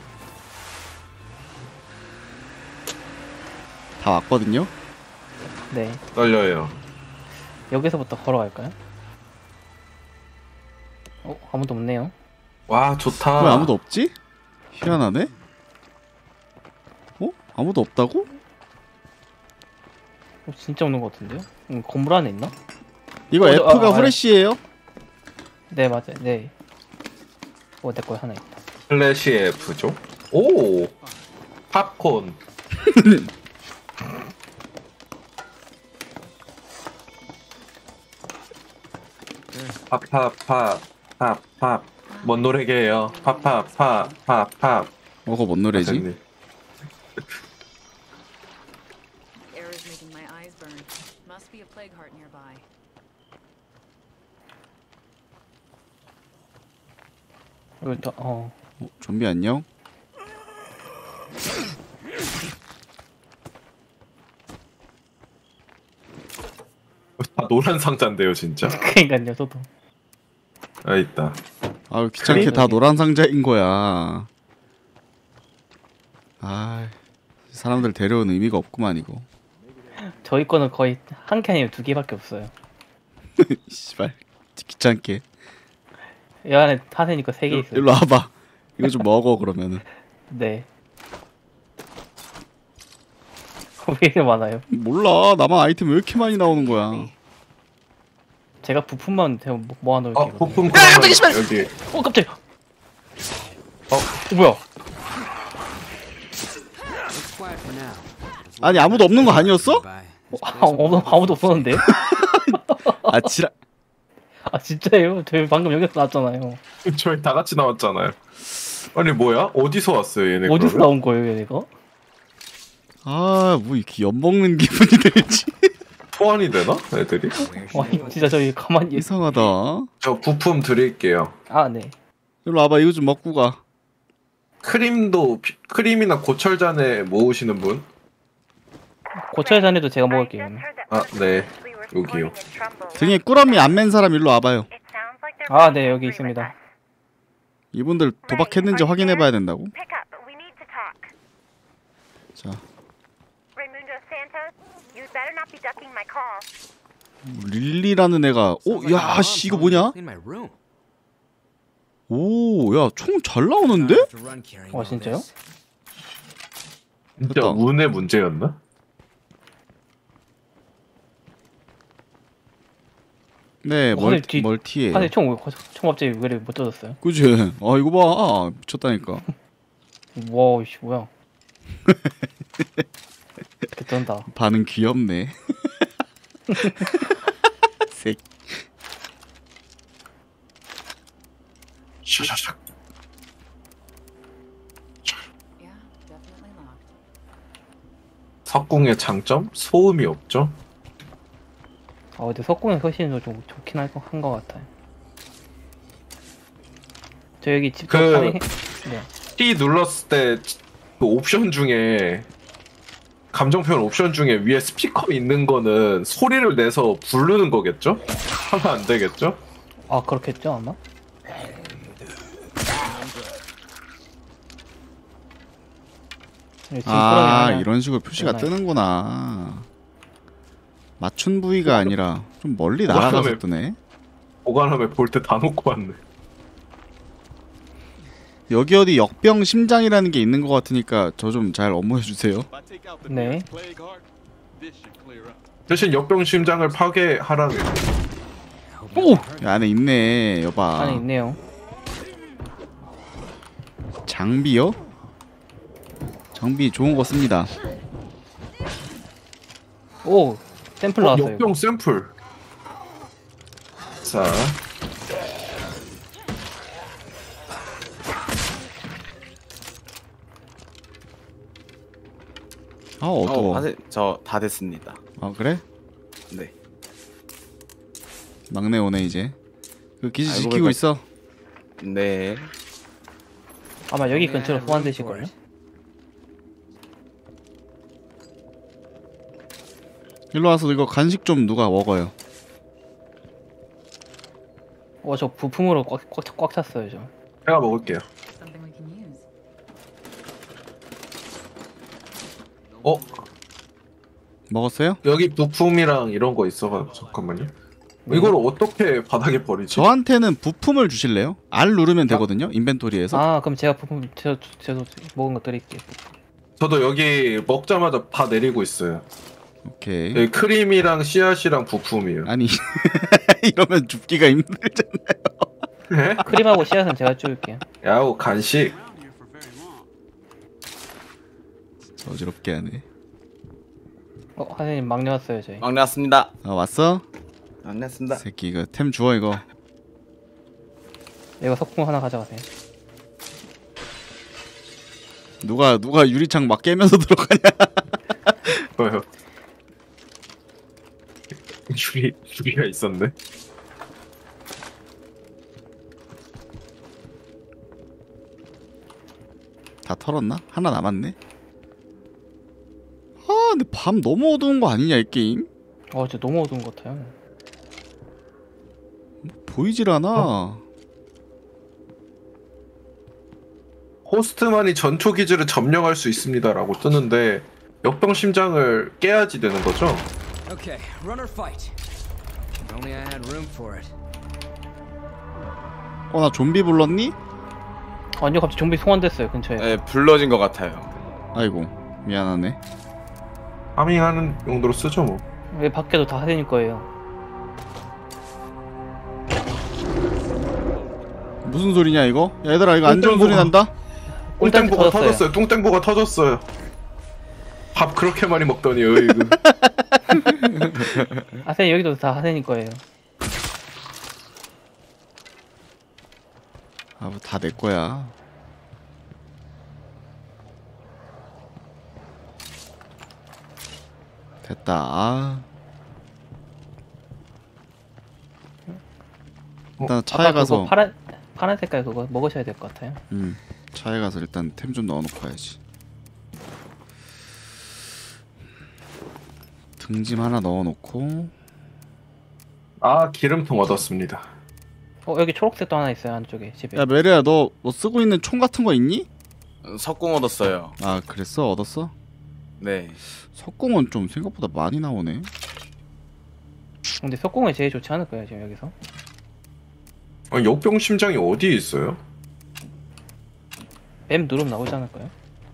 다 왔거든요. 네, 떨려요. 여기서부터 걸어갈까요? 어, 아무도 없네요. 와, 좋다. 왜 아무도 없지? 희한하네. 어? 아무도 없다고? 어, 진짜 없는 것 같은데요? 음, 건물 안에 있나? 이거 어, 저- F가 아, 아, 후레쉬예요? 네, 맞아요. 네. 어, 내 거에 하나 있다. 플래시 F죠? 오! 팝콘. 팝팝팝팝팝 뭔 노래게요? 팝팝팝팝팝 어, 그거 뭔 노래지? 선생님. Air is making my eyes burn. Must be a plague heart nearby. 여기 또, 어, 어, 좀비 안녕? 다 노란 상자인데요, 진짜. 그니까요, 저도. 아, 있다. 아유 귀찮게 그래? 다 노란 상자인 거야. 아, 사람들 데려온 의미가 없구만 이거. 저희 거는 거의 한 개 아니면 두 개밖에 없어요. 씨발 귀찮게. 이 안에 타세니까 세 개 일- 있어요. 일로 와봐. 이거 좀 먹어 그러면은. 네. 왜 이렇게 많아요? 몰라. 나만 아이템 왜 이렇게 많이 나오는 거야. 제가 부품만 대고 모- 모아놓을게요. 어, 부품 그러면 여기. 어, 깜짝이야. 어, 어, 뭐야? Quiet for now. 아니 아무도 없는 거 아니었어? Bye. 어, 아, 아무도, 아무도 없었는데요? 아 지랄. 아, 진짜예요? 저희 방금 여기서 나왔잖아요. 저희 다 같이 나왔잖아요. 아니, 뭐야? 어디서 왔어요, 얘네? 어디서 그러면? 나온 거예요, 얘가? 아뭐 이렇게 엿먹는 기분이 들지. 소환이 되나? 애들이? 와, 진짜 저희 가만히. 이상하다. 저 부품 드릴게요. 아, 네. 일로 와봐. 이거 좀 먹고 가. 크림도, 피- 크림이나 고철잔에 모으시는 분? 고철 잔에도 제가 먹을게요. I just heard that 아, 네. we were 여기요. reporting in Trumbull. 등에 꾸러미 안 맨 사람 일로 와봐요. It sounds like they're 아, pretty 네, 여기 angry with 있습니다. us. 이분들 도박했는지 확인해봐야 된다고. Pick up. We need to talk. 자, Raimundo Santos, you'd better not be ducking my call. 릴리라는 애가. 오, 야, 씨 이거 뭐냐? Clean my room. 오, 야, 총 잘 나오는데? Have to run carrying 어, all 진짜요? this. 진짜 됐다. 운의 문제였나? 네, 어, 멀, 근데 뒤- 멀티에. 사실 총, 총 갑자기 왜 이렇게 못 젖었어요? 그지? 아, 이거 봐. 아, 미쳤다니까. 와, 이씨, 뭐야. 개쩐다. 반응 귀엽네. 새끼. 샤샤샥. Yeah, definitely locked. 석궁의 장점? 소음이 없죠? 아 근데 석궁의 서신도 좀 좋긴 할 거 한 거 같아요. 저 여기 직접 그- 하는 해... 네. T 눌렀을 때 그 옵션 중에 감정 표현 옵션 중에 위에 스피커 있는 거는 소리를 내서 부르는 거겠죠? 하면 안 되겠죠? 아 그렇겠죠 아마? 네, 아 하나- 이런 식으로 표시가 뜨나요? 뜨는구나. 맞춘 부위가 아니라 좀 멀리 보관함에- 날아가서 뜨네. 보관함에 볼 때 다 놓고 왔네. 여기 어디 역병 심장이라는 게 있는 것 같으니까 저 좀 잘 업무해 주세요. If I take out the 네. nearest plague heart, this should clear up. 대신 역병 심장을 파괴하라는. 오! 이 안에 있네 여봐. 안에 있네요. 장비요? 장비 좋은 거 씁니다. 오! 샘플 어, 나왔어요. 역병 샘플. 자, 아 어두워. 어, 저다 됐습니다. 아 그래? 네. 막내 오네 이제. 그 기지 알고 지키고 보니까- 있어. 네. 아마 여기 근처로 소환되실걸요? 일로 와서 이거 간식 좀 누가 먹어요. 어, 저 부품으로 꽉, 꽉, 꽉 찼어요, 저. 제가 먹을게요. Something we can use. 어, 먹었어요? 여기 부품이랑 이런 거 있어가지고 잠깐만요. 이걸 어떻게 바닥에 버리지? 저한테는 부품을 주실래요? R 누르면 되거든요. 인벤토리에서. 아, 그럼 제가 부품, 저, 저도 먹은 거 드릴게요. 저도 여기 먹자마자 다 내리고 있어요. 오케이. 여기 크림이랑 씨앗이랑 부품이요. 아니 이러면 줍기가 힘들잖아요. 네? 크림하고 씨앗은 제가 줄게요. 야우 간식. 어지럽게 하네. 어, 선생님 막내 왔어요, 저희. 막내 왔습니다. 아 왔어? 막내 왔습니다. 새끼 이거 템 주워 이거. 이거 석궁 하나 가져가세요. 누가 누가 유리창 막 깨면서 들어가냐? 뭐요? 유리 유리가 있었네. 다 털었나? 하나 남았네. 아 근데 밤 너무 어두운 거 아니냐 이 게임? 어, 진짜 너무 어두운 것 같아요. 보이질 않아. 어? 호스트만이 전초 기지를 점령할 수 있습니다라고 뜨는데 역병 심장을 깨야지 되는 거죠? Okay, run or fight. If only I had room for it. 어 나 좀비 불렀니? 아니요, 갑자기 좀비 소환됐어요, 근처에. 네, 불러진 것 같아요. 아이고 미안하네. 파밍하는 용도로 쓰죠 뭐. 왜 밖에도 다 하실 거예요? 무슨 소리냐 이거? 야, 얘들아 이거 안 좋은 똥땡보가- 소리 난다. 꿀단지 똥땡보가 터졌어요. 터졌어요. 똥땡보가 터졌어요. 밥 그렇게 많이 먹더니 으이그. 아, 선생님 여기도 다 하실 거예요. 아 뭐 다 내 거야. 됐다. 아. 일단 차에 아까 가서 그거 파란, 파란 색깔 그거 먹으셔야 될 것 같아요. 음 차에 가서 일단 템 좀 넣어놓고 와야지. 등짐 하나 넣어놓고. 아 기름통 얻었습니다. 어, 여기 초록색도 하나 있어요, 안쪽에, 집에. 야 메리야 너 뭐 쓰고 있는 총 같은 거 있니? 석궁 얻었어요. 아 그랬어? 얻었어? 네. 석궁은 좀 생각보다 많이 나오네. 근데 석궁이 제일 좋지 않을 거예요, 지금 여기서. 아, 역병 심장이 어디에 있어요? 맵 누르면 나오지 않을까요?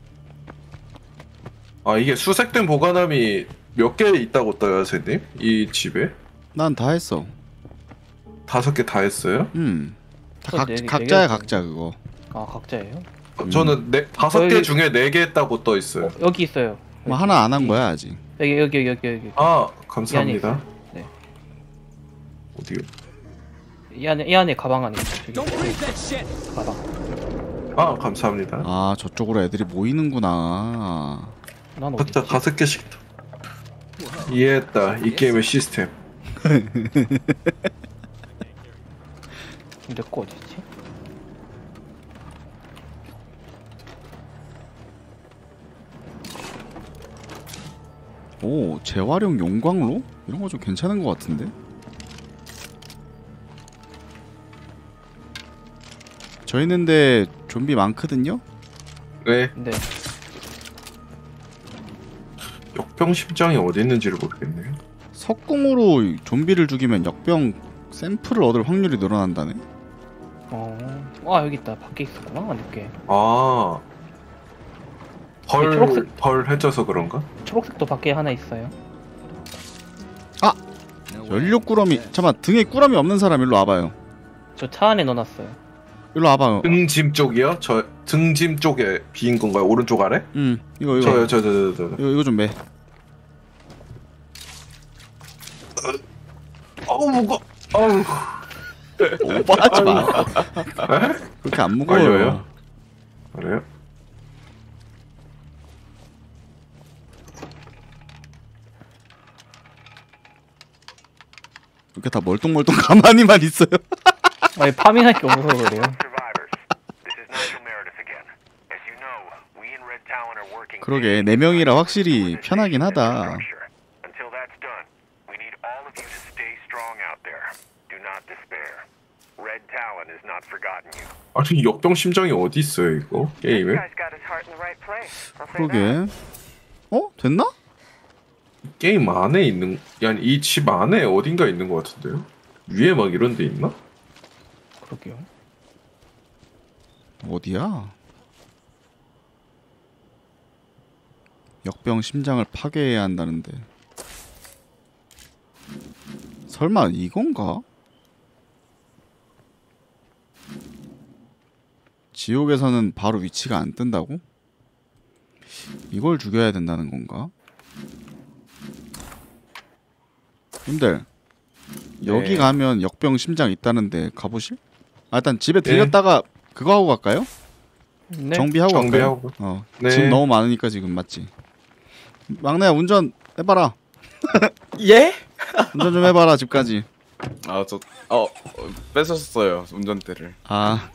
아 이게 수색된 보관함이 몇 개 있다고 떠요, 선생님? 이 집에? 난 다 했어. 다섯 개 다 했어요? 음. 다 저 각, 네 개- 각자야 네 개 각자 그거. 아, 각자예요? 어, 음. 저는 네, 다섯 개 저희- 중에 네 개 했다고 떠 있어요. 어, 여기 있어요. 뭐 하나 안 한 거야 아직. 여기, 여기, 여기, 여기. 아 감사합니다. 네. 어디요? 이 안에 이 안에 가방 안에 있어. 저기. 가방. 아 감사합니다. 아 저쪽으로 애들이 모이는구나. 난 어디 각자 있지? 다섯 개씩. 이해했다. 이 게임의 시스템. 내 거 어디 있지? 오 재활용 용광로? 이런 거 좀 괜찮은 것 같은데? 저 있는데 좀비 많거든요? 네. 네. 역병 심장이 어디 있는지를 모르겠네요. 석궁으로 좀비를 죽이면 역병 샘플을 얻을 확률이 늘어난다네? 어. 아 여기 있다. 밖에 있었구나. 늦게. 아. 벌, 초록색- 벌 해져서 그런가? 초록색도 밖에 하나 있어요. 연료 꾸러미 잠깐만 등에 꾸러미 없는 사람 일로 와봐요. 저 차 안에 넣어놨어요. 일로 와봐요. 등짐 쪽이요? 저 등짐 쪽에 비인 건가요? 오른쪽 아래? 응 이거 이거 저요, 저, 저, 저, 저. 이거, 이거 좀 매. 어우 무거. 어우. 오버하지 마. 그렇게 안 무거워요. 걸려요? 그래요? 이렇게 다 멀뚱멀뚱 가만히만 있어요. 아니 파밍할 게 없어서 그래요. Survivors, this is Nigel Meredith again. As you know, we in Red Talon are working. 그러게 네 명이라 확실히 편하긴 하다. Until that's done, we need all of you to stay strong out there. Do not despair. Red Talon has not forgotten you. 아니 역병 심장이 어디 있어요 이거 게임에? Guy's got his heart in the right place. I'll say that. 그러게. 어? 됐나? 게임 안에 있는, 아니 이 집 안에 어딘가 있는 것 같은데요? 위에 막 이런 데 있나? 그러게요. 어디야? 역병 심장을 파괴해야 한다는데. 설마 이건가? 지옥에서는 바로 위치가 안 뜬다고? 이걸 죽여야 된다는 건가? 님들 여기 네. 가면 역병 심장 있다는데 가보실? 아 일단 집에 들렸다가 그거 하고 갈까요? 네. 정비하고 갈까요? 정비하고. 어 네. 집 너무 많으니까 지금 맞지? 막내야 운전 해봐라. 예? 운전 좀 해봐라 집까지. 아 저 어, 어 뺏었어요 운전대를. 아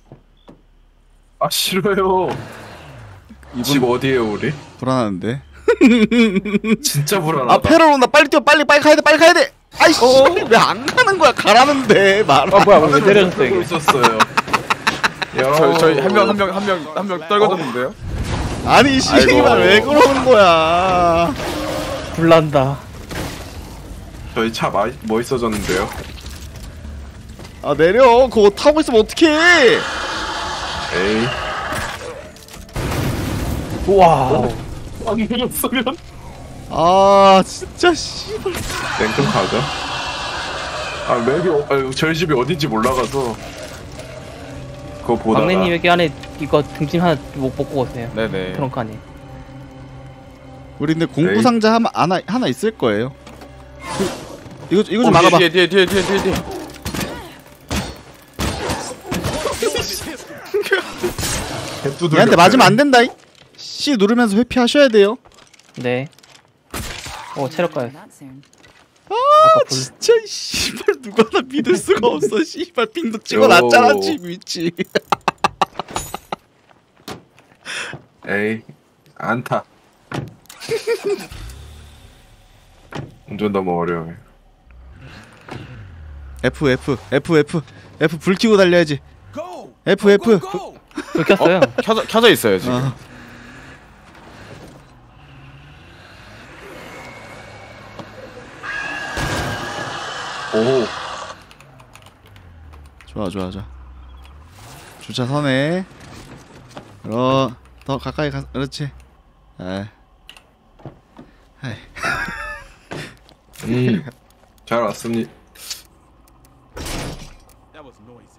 아 싫어요. 이분 집 어디에요 우리? 불안한데. 진짜 불안하다. 아 페럴 온다. 빨리 뛰어. 빨리 빨리 가야 돼. 빨리 가야 돼. 아이씨 왜 안 가는 거야? 가라는데 말. 아 뭐야 왜 내려졌어 이게? 있었어요. 저희 저희 한 명 한 명 한 명 한 명 떨궈졌는데요? 아니 씨발 왜 그러는 거야? 불난다. 저희 차 많이 멋있어졌는데요. 아 내려. 그거 타고 있으면 어떡해? 에이. 우와. 안 내렸으면. 아 진짜 씨발. 냉큼 가자. 아 맵이 어, 아니, 저희 집이 어딘지 몰라가서 그거 보다가. 막내님 여기 안에 이거 등짐 하나 못 먹고 오세요. 네네. 트렁크 안에. 우리 근데 공구 에이. 상자 하나, 하나 하나 있을 거예요. 그, 이거 이거 좀 어, 막아봐. 뒤에 뒤에 뒤에 뒤에 뒤에 뒤에. 얘한테 맞으면 안 된다. 이. C 누르면서 회피하셔야 돼요. 네. 오 체력 가요. Not soon. 아 불- 진짜 이 씨발 누가 나 믿을 수가 없어. 씨발 빙도 찍어놨잖아 요. 집 위치. 에이 안 타. 운전 너무 어려워. F F F F F 불 켜고 달려야지. Go! F F. 불 켰어요. 켜져 켜져 있어요 지금. 어. 오. 좋아 좋아 좋아. 주차 선에. 그럼 더 가까이 가. 그렇지. 아. 아이. 음. 잘 왔습니다. That was noisy.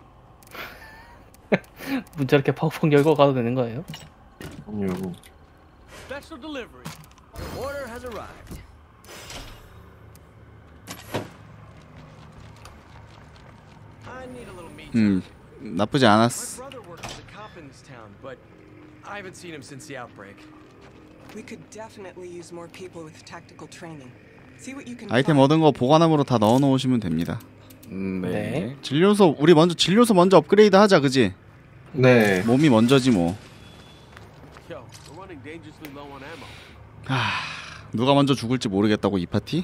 문 저렇게 펑펑 열고 가도 되는 거예요? 아니요. Special delivery. Order has arrived. I need a little meat. 음 나쁘지 My 않았어. brother works as a cop in this town, but I haven't seen him since the outbreak. We could definitely use more people with tactical training. See what you can 아이템 find. 얻은 거 보관함으로 다 넣어 놓으시면 됩니다. 음, 네. 네. 진료소 우리 먼저 진료소 먼저 업그레이드 하자, 그지? 네. 몸이 먼저지 뭐. Yo, we're running dangerously low on ammo. 아, 누가 먼저 죽을지 모르겠다고 이 파티?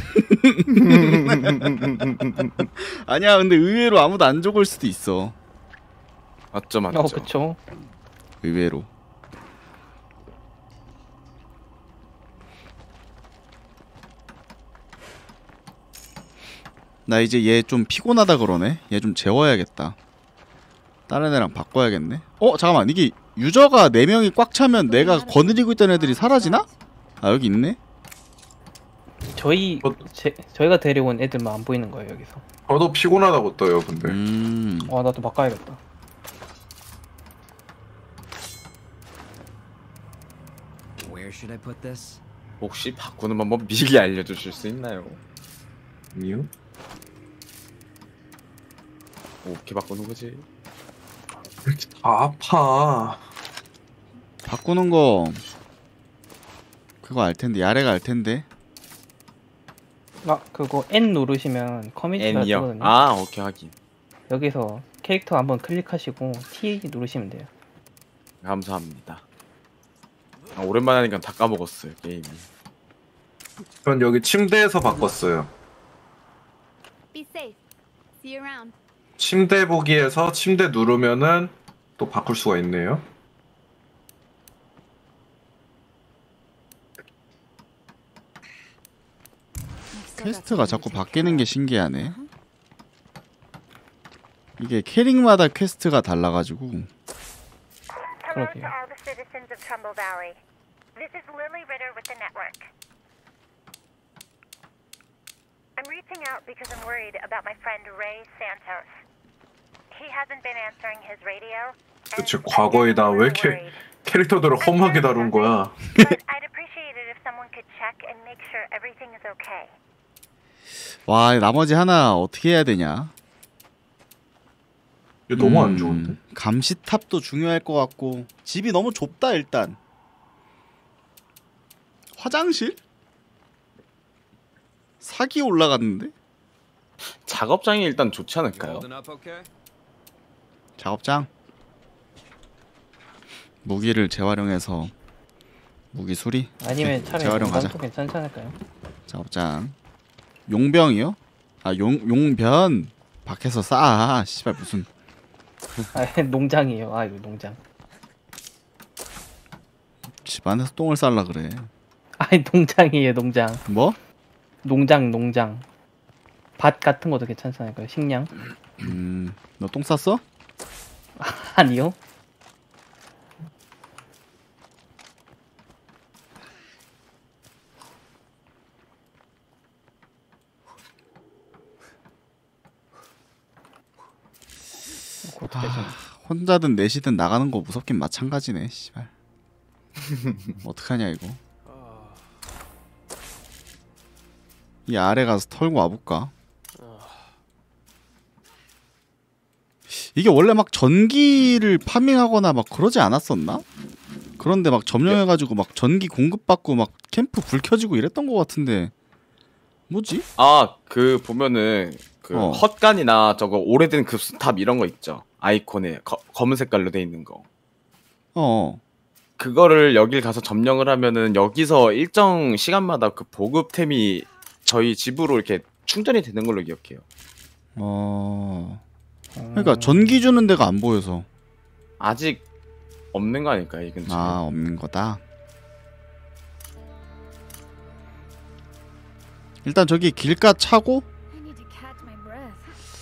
아니야, 근데 의외로 아무도 안 죽을 수도 있어. 맞죠, 맞죠. 어 그쵸. 의외로. 나 이제 얘 좀 피곤하다 그러네. 얘 좀 재워야겠다. 다른 애랑 바꿔야겠네. 어 잠깐만, 이게 유저가 네 명이 꽉 차면 내가 거느리고 있던 애들이 사라지나? 아 여기 있네. 저희 제, 저희가 데려온 애들만 안 보이는 거예요 여기서. 저도 피곤하다고 떠요, 근데. 음. 아 나도 바꿔야겠다. Where should I put this? 혹시 바꾸는 방법 미리 알려주실 수 있나요? 아니요. 어떻게 바꾸는 거지? 이렇게 다 아파. 바꾸는 거 그거 알 텐데, 야래가 알 텐데. 아 그거 N 누르시면 커뮤니티가 N이요? 뜨거든요. 아 오케이 확인. 여기서 캐릭터 한번 클릭하시고 T 누르시면 돼요. 감사합니다. 아, 오랜만에 하니까 다 까먹었어요 게임이. 전 여기 침대에서 바꿨어요. Be safe. See you around. 침대 보기에서 침대 누르면은 또 바꿀 수가 있네요. 퀘스트가 자꾸 바뀌는 게 신기하네. 이게 캐릭마다 퀘스트가 달라가지고. Hello to all the citizens of Trumbull Valley. This is Lily Ritter with the network. I'm reaching out because I'm worried about my friend Ray Santos. He hasn't been answering his radio. 그치, 과거이다. 왜 이렇게 캐릭터들을 험하게 다룬 거야? But I'd appreciate it if someone could check and make sure everything is okay. 와, 나머지 하나 어떻게 해야 되냐? 이거 너무 음, 안 좋은데? 감시탑도 중요할 것 같고. 집이 너무 좁다 일단. 화장실? 사기 올라갔는데? 작업장이 일단 좋지 않을까요? 작업장? 무기를 재활용해서 무기 수리? 아니면 차라리 재활용하자. 용병도 괜찮지 않을까요? 작업장. 용병이요? 아, 용 용변 밖에서 싸. 씨발 무슨 아 농장이에요. 아 이거 농장. 집 안에서 똥을 쌀라 그래. 아니 농장이에요 농장. 뭐? 농장 농장. 밭 같은 것도 괜찮지 않을까요? 식량? 음, 너 똥 쌌어? 아니요. 아, 혼자든 넷이든 나가는 거 무섭긴 마찬가지네. 씨발. 어떡하냐 이거. 이 아래 가서 털고 와볼까? 이게 원래 막 전기를 파밍하거나 막 그러지 않았었나? 그런데 막 점령해가지고 막 전기 공급받고 막 캠프 불 켜지고 이랬던 것 같은데 뭐지? 아 그 보면은 그 어. 헛간이나 저거 오래된 급수탑 이런 거 있죠. 아이콘에 거, 검은 색깔로 돼 있는 거. 어. 그거를 여길 가서 점령을 하면은 여기서 일정 시간마다 그 보급템이 저희 집으로 이렇게 충전이 되는 걸로 기억해요. 어. 그러니까 전기 주는 데가 안 보여서. 아직 없는 거 아닐까요, 이 근처에? 아, 없는 거다. 일단 저기 길가 차고. I need to catch my breath.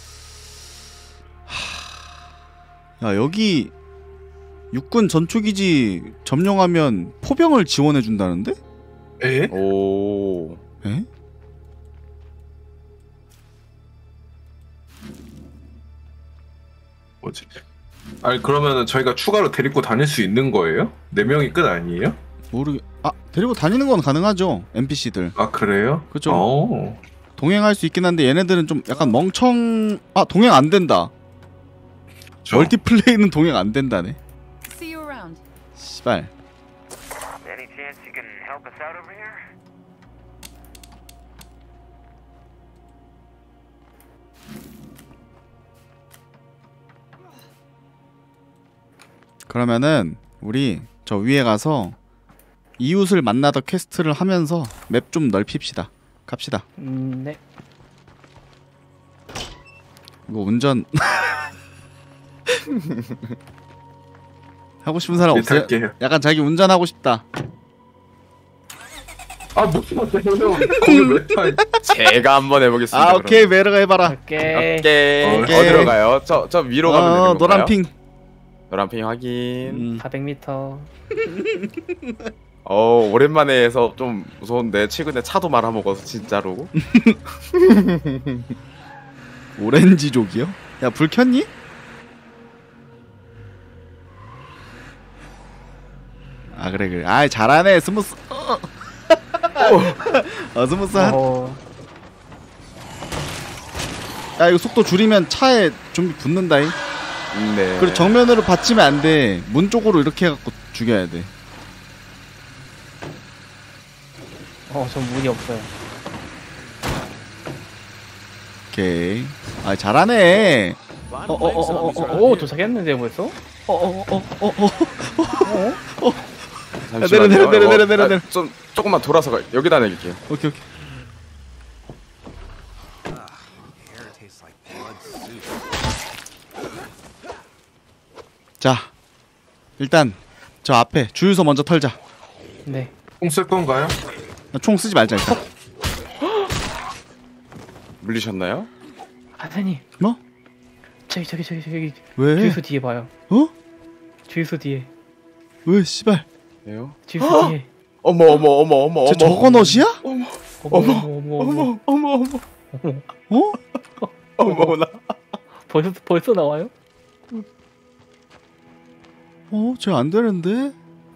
야, 여기 육군 전초기지 점령하면 포병을 지원해 준다는데? 에? 오. 에? 뭐지? 아니 그러면은 저희가 추가로 데리고 다닐 수 있는 거예요? 네 명이 끝 아니에요? 모르. 아, 데리고 다니는 건 가능하죠. 엔피씨들. 아 그래요? 그죠. 어. 동행할 수 있긴 한데 얘네들은 좀 약간 멍청. 아 동행 안 된다. 저? 멀티플레이는 동행 안 된다네. See you around. 씨발. Any chance you can help us out over here? 그러면은 우리 저 위에 가서 이웃을 만나다 퀘스트를 하면서 맵 좀 넓힙시다. 갑시다. 음, 네. 이거 운전 하고 싶은 사람 없어요? 탈게요. 약간 자기 운전하고 싶다. 아 무슨 말이에요? 거기 왜 타? 제가 한번 해보겠습니다. 아 오케이 그러면. 메르가 해봐라. 오케이. 오케이. 오케이. 어디로 가요? 저 저 위로 가면 되는 어, 건가요? 노란핑. 노란핑 확인. 음. 사백 미터. 어 오랜만에 해서 좀 무서운데 최근에 차도 말아먹어서 진짜로. 오렌지족이요? 야 불 켰니? 아 그래 그래. 아 잘하네 스무스. 어, 어 스무스한. 어, 야 이거 속도 줄이면 차에 좀비 붙는다잉. 네. 그리고 정면으로 받치면 안 돼. 문 쪽으로 이렇게 해갖고 죽여야 돼. 어, 전 문이 없어요. 오케이. 아 잘하네. 어, 어, 어, 어, 어, 어, 오, 도착했는데 벌써? 어, 어, 어, 어, 어, 어, 어. 잠시만요. 내려, 내려, 내려, 내려, 어, 내려. 아, 좀 조금만 돌아서 가. 여기다 내릴게요. 오케이 오케이. Air tastes like blood soup. 자 일단 저 앞에 주유소 먼저 털자. 네. 총 쓸 건가요? 총 쓰지 말자 일단. 물리셨나요? 하사님. 뭐? 저기, 저기, 저기, 저기. 왜? 주유소 뒤에 봐요. 어? 주유소 뒤에. 왜 씨발? 왜요? 주유소 뒤에. 어머 어머 어머 어머 쟤 어머. 저거 넛이야? 어머 어머, 어머, 어머, 어머 어머 어? 어머 나. 벌써, 벌써 나와요? 어? 쟤 안 되는데?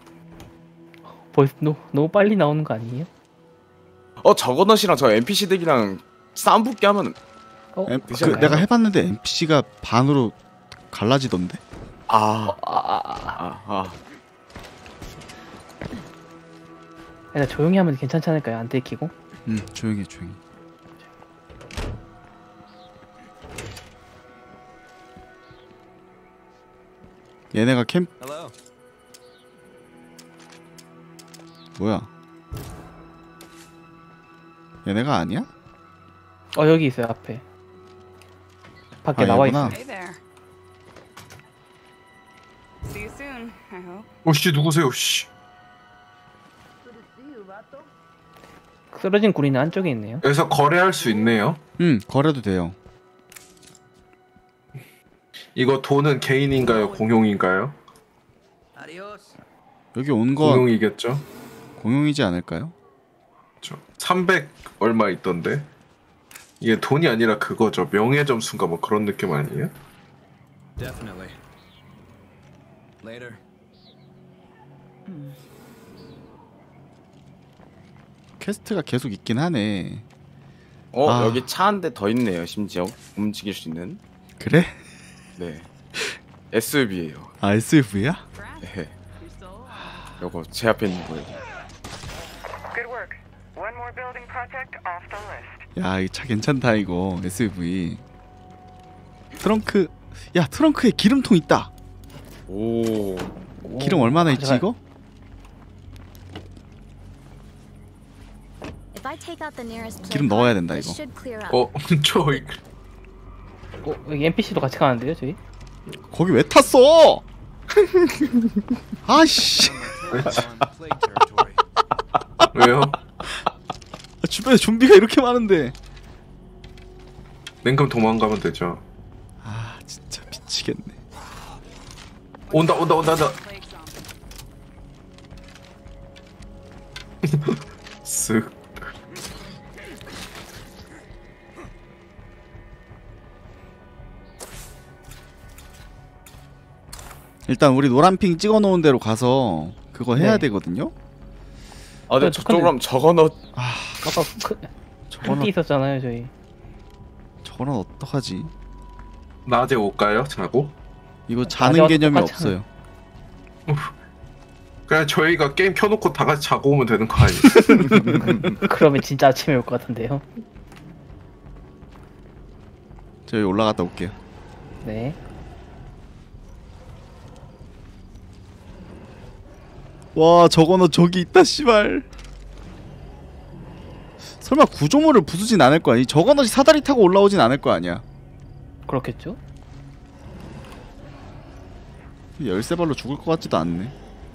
벌써 너, 너무 빨리 나오는 거 아니에요? 어 저거넛이랑 저 엔피씨 덱이랑 싸움 붙게 하면 어? 엠, 그 되잖아요. 내가 해봤는데 엔피씨가 반으로 갈라지던데? 아. 아, 아, 아. 아, 아. 야, 조용히 하면 괜찮지 않을까요? 안 들키고? 응 조용히 해 조용히. 얘네가 캠 Hello. 뭐야? 얘네가 아니야? 어, 여기 있어요, 앞에. 밖에 아, 나와 얘구나. 있어요. Hey there. See you soon, I hope. 오씨 누구세요? 씨. 쓰러진 구리는 안쪽에 있네요. 여기서 거래할 수 있네요. 응 거래도 돼요. 이거 돈은 개인인가요? 공용인가요? 여기 온 건 공용이겠죠? 공용이지 않을까요? 저 삼백 얼마 있던데. 이게 돈이 아니라 그거죠. 명예 점수인가 뭐 그런 느낌 아니에요? Definitely. Later. 퀘스트가 계속 있긴 하네. 어 아. 여기 차 한 대 더 있네요. 심지어 움직일 수 있는. 그래? 네. 에스유브이에요. 아 에스유브이야? 네. 요거 제 앞에 있는 거예요. Good work. One more building project off the list. 야 이 차 괜찮다 이거 에스유브이. 트렁크 야 트렁크에 기름통 있다. 오. 기름 얼마나 있지 가져가요. 이거? If I take out the nearest 기름 plate 넣어야 part, 된다, this 이거. should clear up. 어, 저 어, 여기 엔피씨도 같이 가는데요, 저기? 거기 왜 탔어? 아씨. Plague territory. 왜요? 주변에 좀비가 이렇게 많은데. 냉큼 도망가면 되죠. 아 진짜 미치겠네. 온다 온다 온다 온다. 쓱. 일단 우리 노란핑 찍어놓은 대로 가서 그거 해야 네. 되거든요. 아, 근데 어, 저쪽으로 하면 저거 넣. 아 아까 그, 저거 한띠 있었잖아요 저희. 저거는 어떡하지? 낮에 올까요? 자고? 이거 자는 개념이 똑같잖아. 없어요. 그냥 저희가 게임 켜놓고 다 같이 자고 오면 되는 거 아니에요? 그러면 진짜 아침에 올 것 같은데요. 저희 올라갔다 올게요. 네. 와 저거는 저기 있다 씨발. 설마 구조물을 부수진 않을 거 아니? 저거는 사다리 타고 올라오진 않을 거 아니야. 그렇겠죠? 열쇠발로 죽을 것 같지도 않네.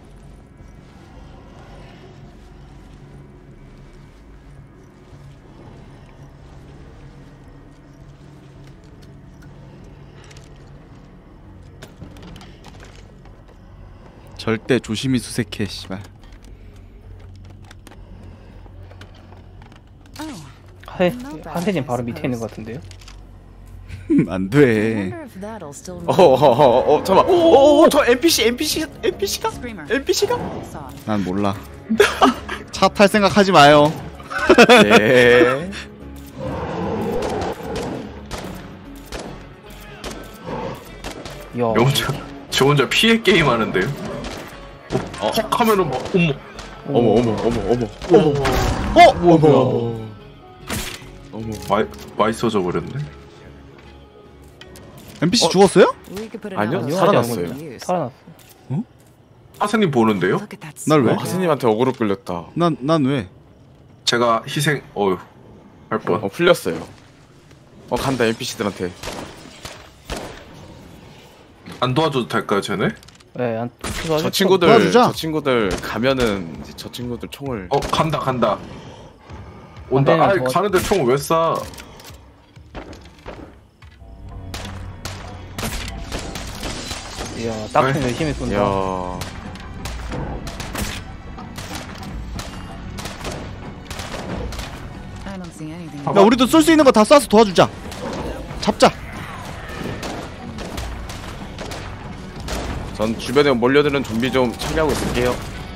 절대 조심히 수색해 씨발. 하세, 하세진 바로 밑에 있는 것 같은데요? 안돼. 어어어 어, 잠깐만. 오오오 저 엔피씨 엔피씨 엔피씨가 엔피씨가? 난 몰라. 차 탈 생각 하지 마요. 네. 야. 혼자 저 혼자 피해 게임 하는데요? 어, 어. 헉 하면은 막 어머 어머 어머 어머 어머 어머 어? 어머 어머 마이 마이서져 버렸네. 엔피씨 어? 죽었어요? 아니요 아니요, 살아났어요. 살아났어. 어? 하스님 보는데요? 날 왜? 어, 하스님한테 어그로 끌렸다. 난 난 왜? 제가 희생 어휴 할 뻔. 어 풀렸어요. 어 간다 엔피씨들한테. 안 도와줘도 될까요, 쟤네? 네, 안, 저 친구들 도와주자. 저 친구들 가면은 이제 저 친구들 총을. 어 간다 간다. 온다. 아, 아이 도와- 가는데 총 왜 쏴? 이야, 딱총 네. 열심히 쏜다. 야. I don't see anything. 야 우리도 쏠 수 있는 거 다 쏴서 도와주자. 잡자. 전 주변에 몰려드는 좀비 좀 처리하고 있을게요.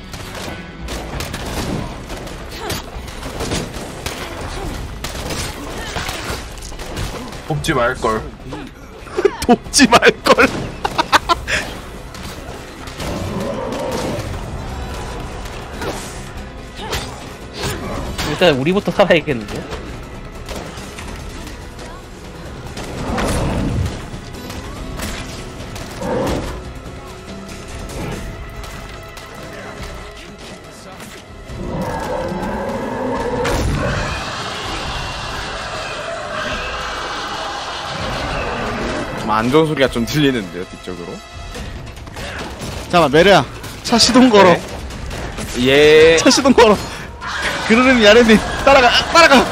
돕지 말 걸. 돕지 말걸. 일단 우리부터 살아야겠는데? 좀 안 좋은 소리가 좀 들리는데요 뒤쪽으로. 잠깐만 메르야. 차 시동 걸어. 네. 예. 차 시동 걸어. 그러는 야레님 따라가 따라가.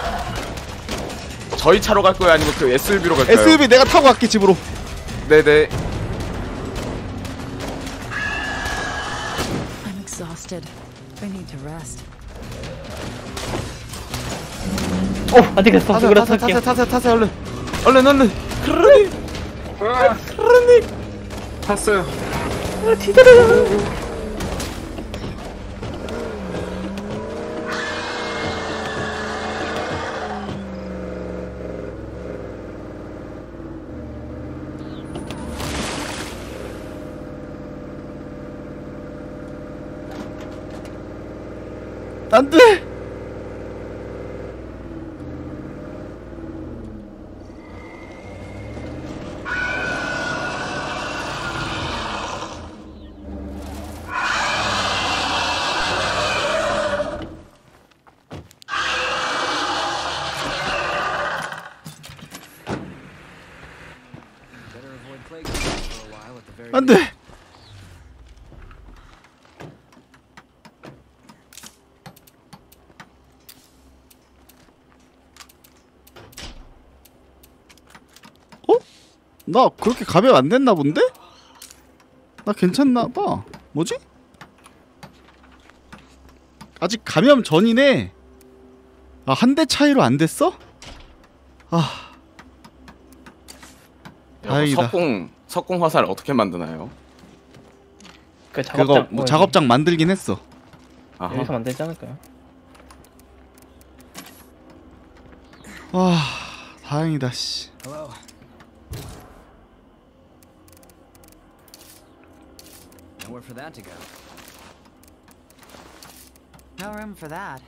저희 차로 갈 거예요 아니면 그 에스유브이로 갈까요? 에스유브이 내가 타고 갈게 집으로. 네네. I'm exhausted. I need to rest. 어! 안 되겠어. 타세요 누구라 타세요 탈게요. 타세요 타세요 타세요 얼른 얼른 얼른. 크르니 크르니. 탔어요. 아, 뒤돌아. 안돼. 안돼. 어? 나 그렇게 감염 안 됐나 본데? 나 괜찮나 봐. 뭐지? 아직 감염 전이네. 아, 한 대 차이로 안 됐어? 아. 다행이다. 석궁 석궁 화살 어떻게 만드나요? 그 그거 작업장 뭐 작업장 만들긴 했어. 아하. 여기서 만들지 않을까요? 와, 다행이다 씨. Hello. Nowhere for that to go. No room for that.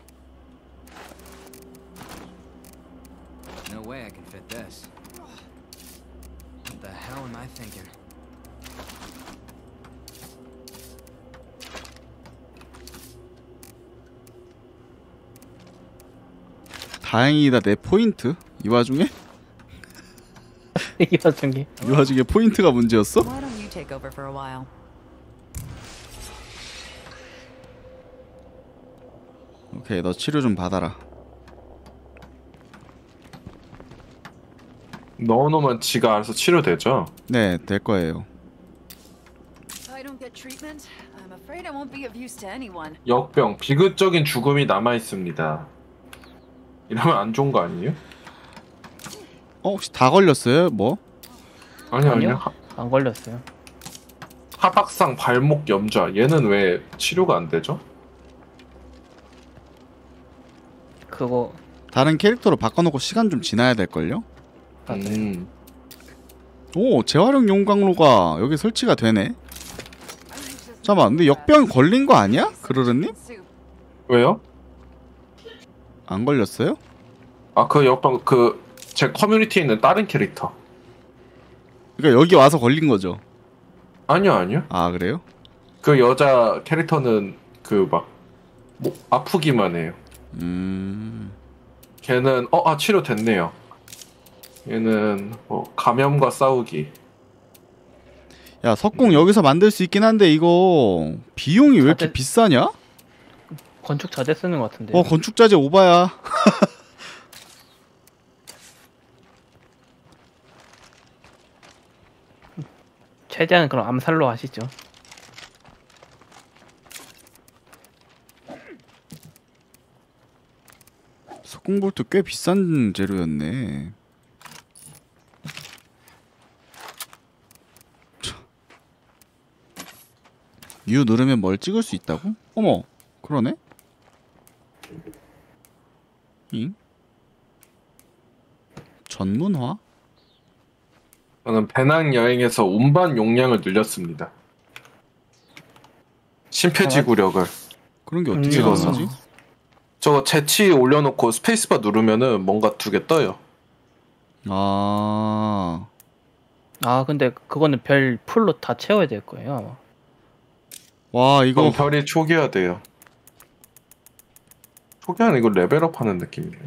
No way I can fit this. What the hell am I thinking? 다행이다 내 포인트? 이 와중에? 이 와중에 이 와중에 포인트가 문제였어? Why don't you take over for a while? 오케이 너 치료 좀 받아라. 넣어놓으면 지가 알아서 치료되죠? 네, 될 거예요. If I don't get treatment, I'm afraid I won't be of use to anyone. 역병, 비극적인 죽음이 남아있습니다. 이러면 안 좋은 거 아니에요? 어 혹시 다 걸렸어요? 뭐? 아니 아니요. 아니요? 안 걸렸어요. 하박상 발목 염좌. 얘는 왜 치료가 안 되죠? 그거 다른 캐릭터로 바꿔놓고 시간 좀 지나야 될걸요? 음. 오 재활용 용광로가 여기 설치가 되네. 잠깐만 근데 역병 걸린 거 아니야? 그르르님? 왜요? 안 걸렸어요? 아 그 역병 그 제 커뮤니티에 있는 다른 캐릭터. 그러니까 여기 와서 걸린 거죠? 아니요 아니요. 아 그래요? 그 여자 캐릭터는 그 막 뭐 아프기만 해요. 음. 걔는 어 아 치료 됐네요. 얘는 뭐 감염과 싸우기. 야 석궁 여기서 만들 수 있긴 한데 이거 비용이 왜 이렇게 자재- 비싸냐? 건축 자재 쓰는 것 같은데. 어 건축자재 오바야. 최대한 그럼 암살로 하시죠. 석궁볼트 꽤 비싼 재료였네. U 누르면 뭘 찍을 수 있다고? 어머 그러네? 잉? 전문화? 저는 배낭여행에서 운반 용량을 늘렸습니다. 심폐지구력을. 그런 게 어떻게 음. 가능하지? 저거 재치 올려놓고 스페이스바 누르면은 뭔가 두 개 떠요. 아, 아 근데 그거는 별 풀로 다 채워야 될 거예요 아마. 와 이거 이거 별이 초기화 돼요. 초기화는 이거 레벨업하는 느낌이에요.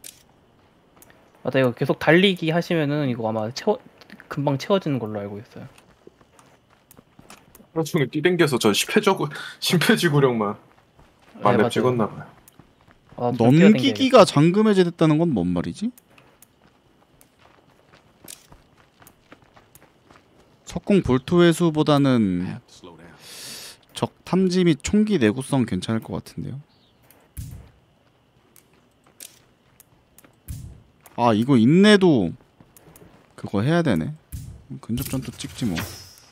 맞아 이거 계속 달리기 하시면은 이거 아마 채워 금방 채워지는 걸로 알고 있어요. 하루 종일 뛰댕겨서 저 심폐지구 심폐지구력만 만렙 맞아요. 찍었나봐요. 아, 좀 뛰어댕겨야겠다. 넘기기가 잠금 해제됐다는 건 뭔 말이지? 석궁 볼트 회수보다는 적 탐지 및 총기 내구성 괜찮을 것 같은데요. 아 이거 인내도 그거 해야 되네. 근접전도 찍지 뭐.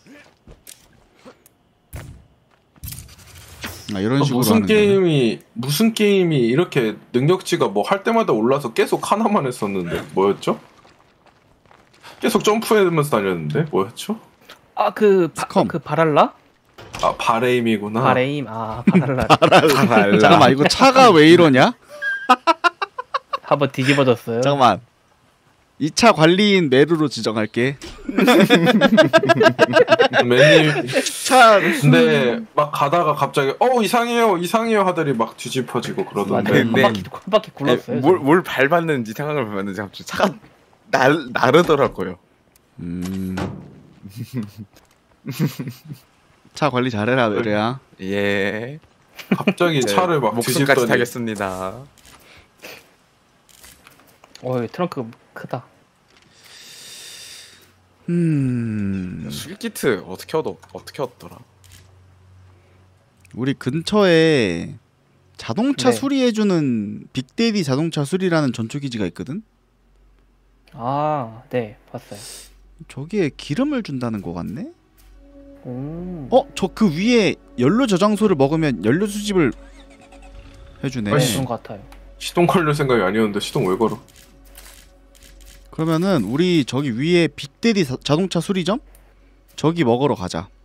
아 이런 아, 식으로 무슨 하는 게임이 무슨 게임이 이렇게 능력치가 뭐 할 때마다 올라서 계속 하나만 했었는데 뭐였죠? 계속 점프하면서 다녔는데 뭐였죠? 아그 그 바랄라? 아 바레임이구나. 바레임 아 바랄라. 바랄라. 잠깐만 이거 차가 왜 이러냐? 한번 뒤집어졌어요. 잠깐만. 이 차 관리인 메루로 지정할게. 매니 차 근데 막 가다가 갑자기 어 이상해요 이상해요 하더니 막 뒤집어지고 그러던데. 한 바퀴 한 바퀴 굴렀어요. 뭘, 뭘 밟았는지 생각을 해봤는데 갑자기 차가 날, 나르더라고요. 음. 차 관리 잘해라 메루야. 예. 갑자기 네, 차를 막 목숨까지 뒤집더니 타겠습니다. 어 트렁크 크다. 음. 수리키트 어떻게 얻어 어떻게 얻더라? 우리 근처에 자동차 네. 수리해주는 빅데디 자동차 수리라는 전초기지가 있거든? 아, 네, 봤어요. 저기에 기름을 준다는 거 같네? 오. 어? 저 그 위에 연료 저장소를 먹으면 연료 수집을 해주네. 네, 아이씨. 그런 것 같아요. 시동 걸릴 생각이 아니었는데 시동 왜 걸어? 그러면은 우리 저기 위에 빅데디 자- 자동차 수리점? 저기 먹으러 가자.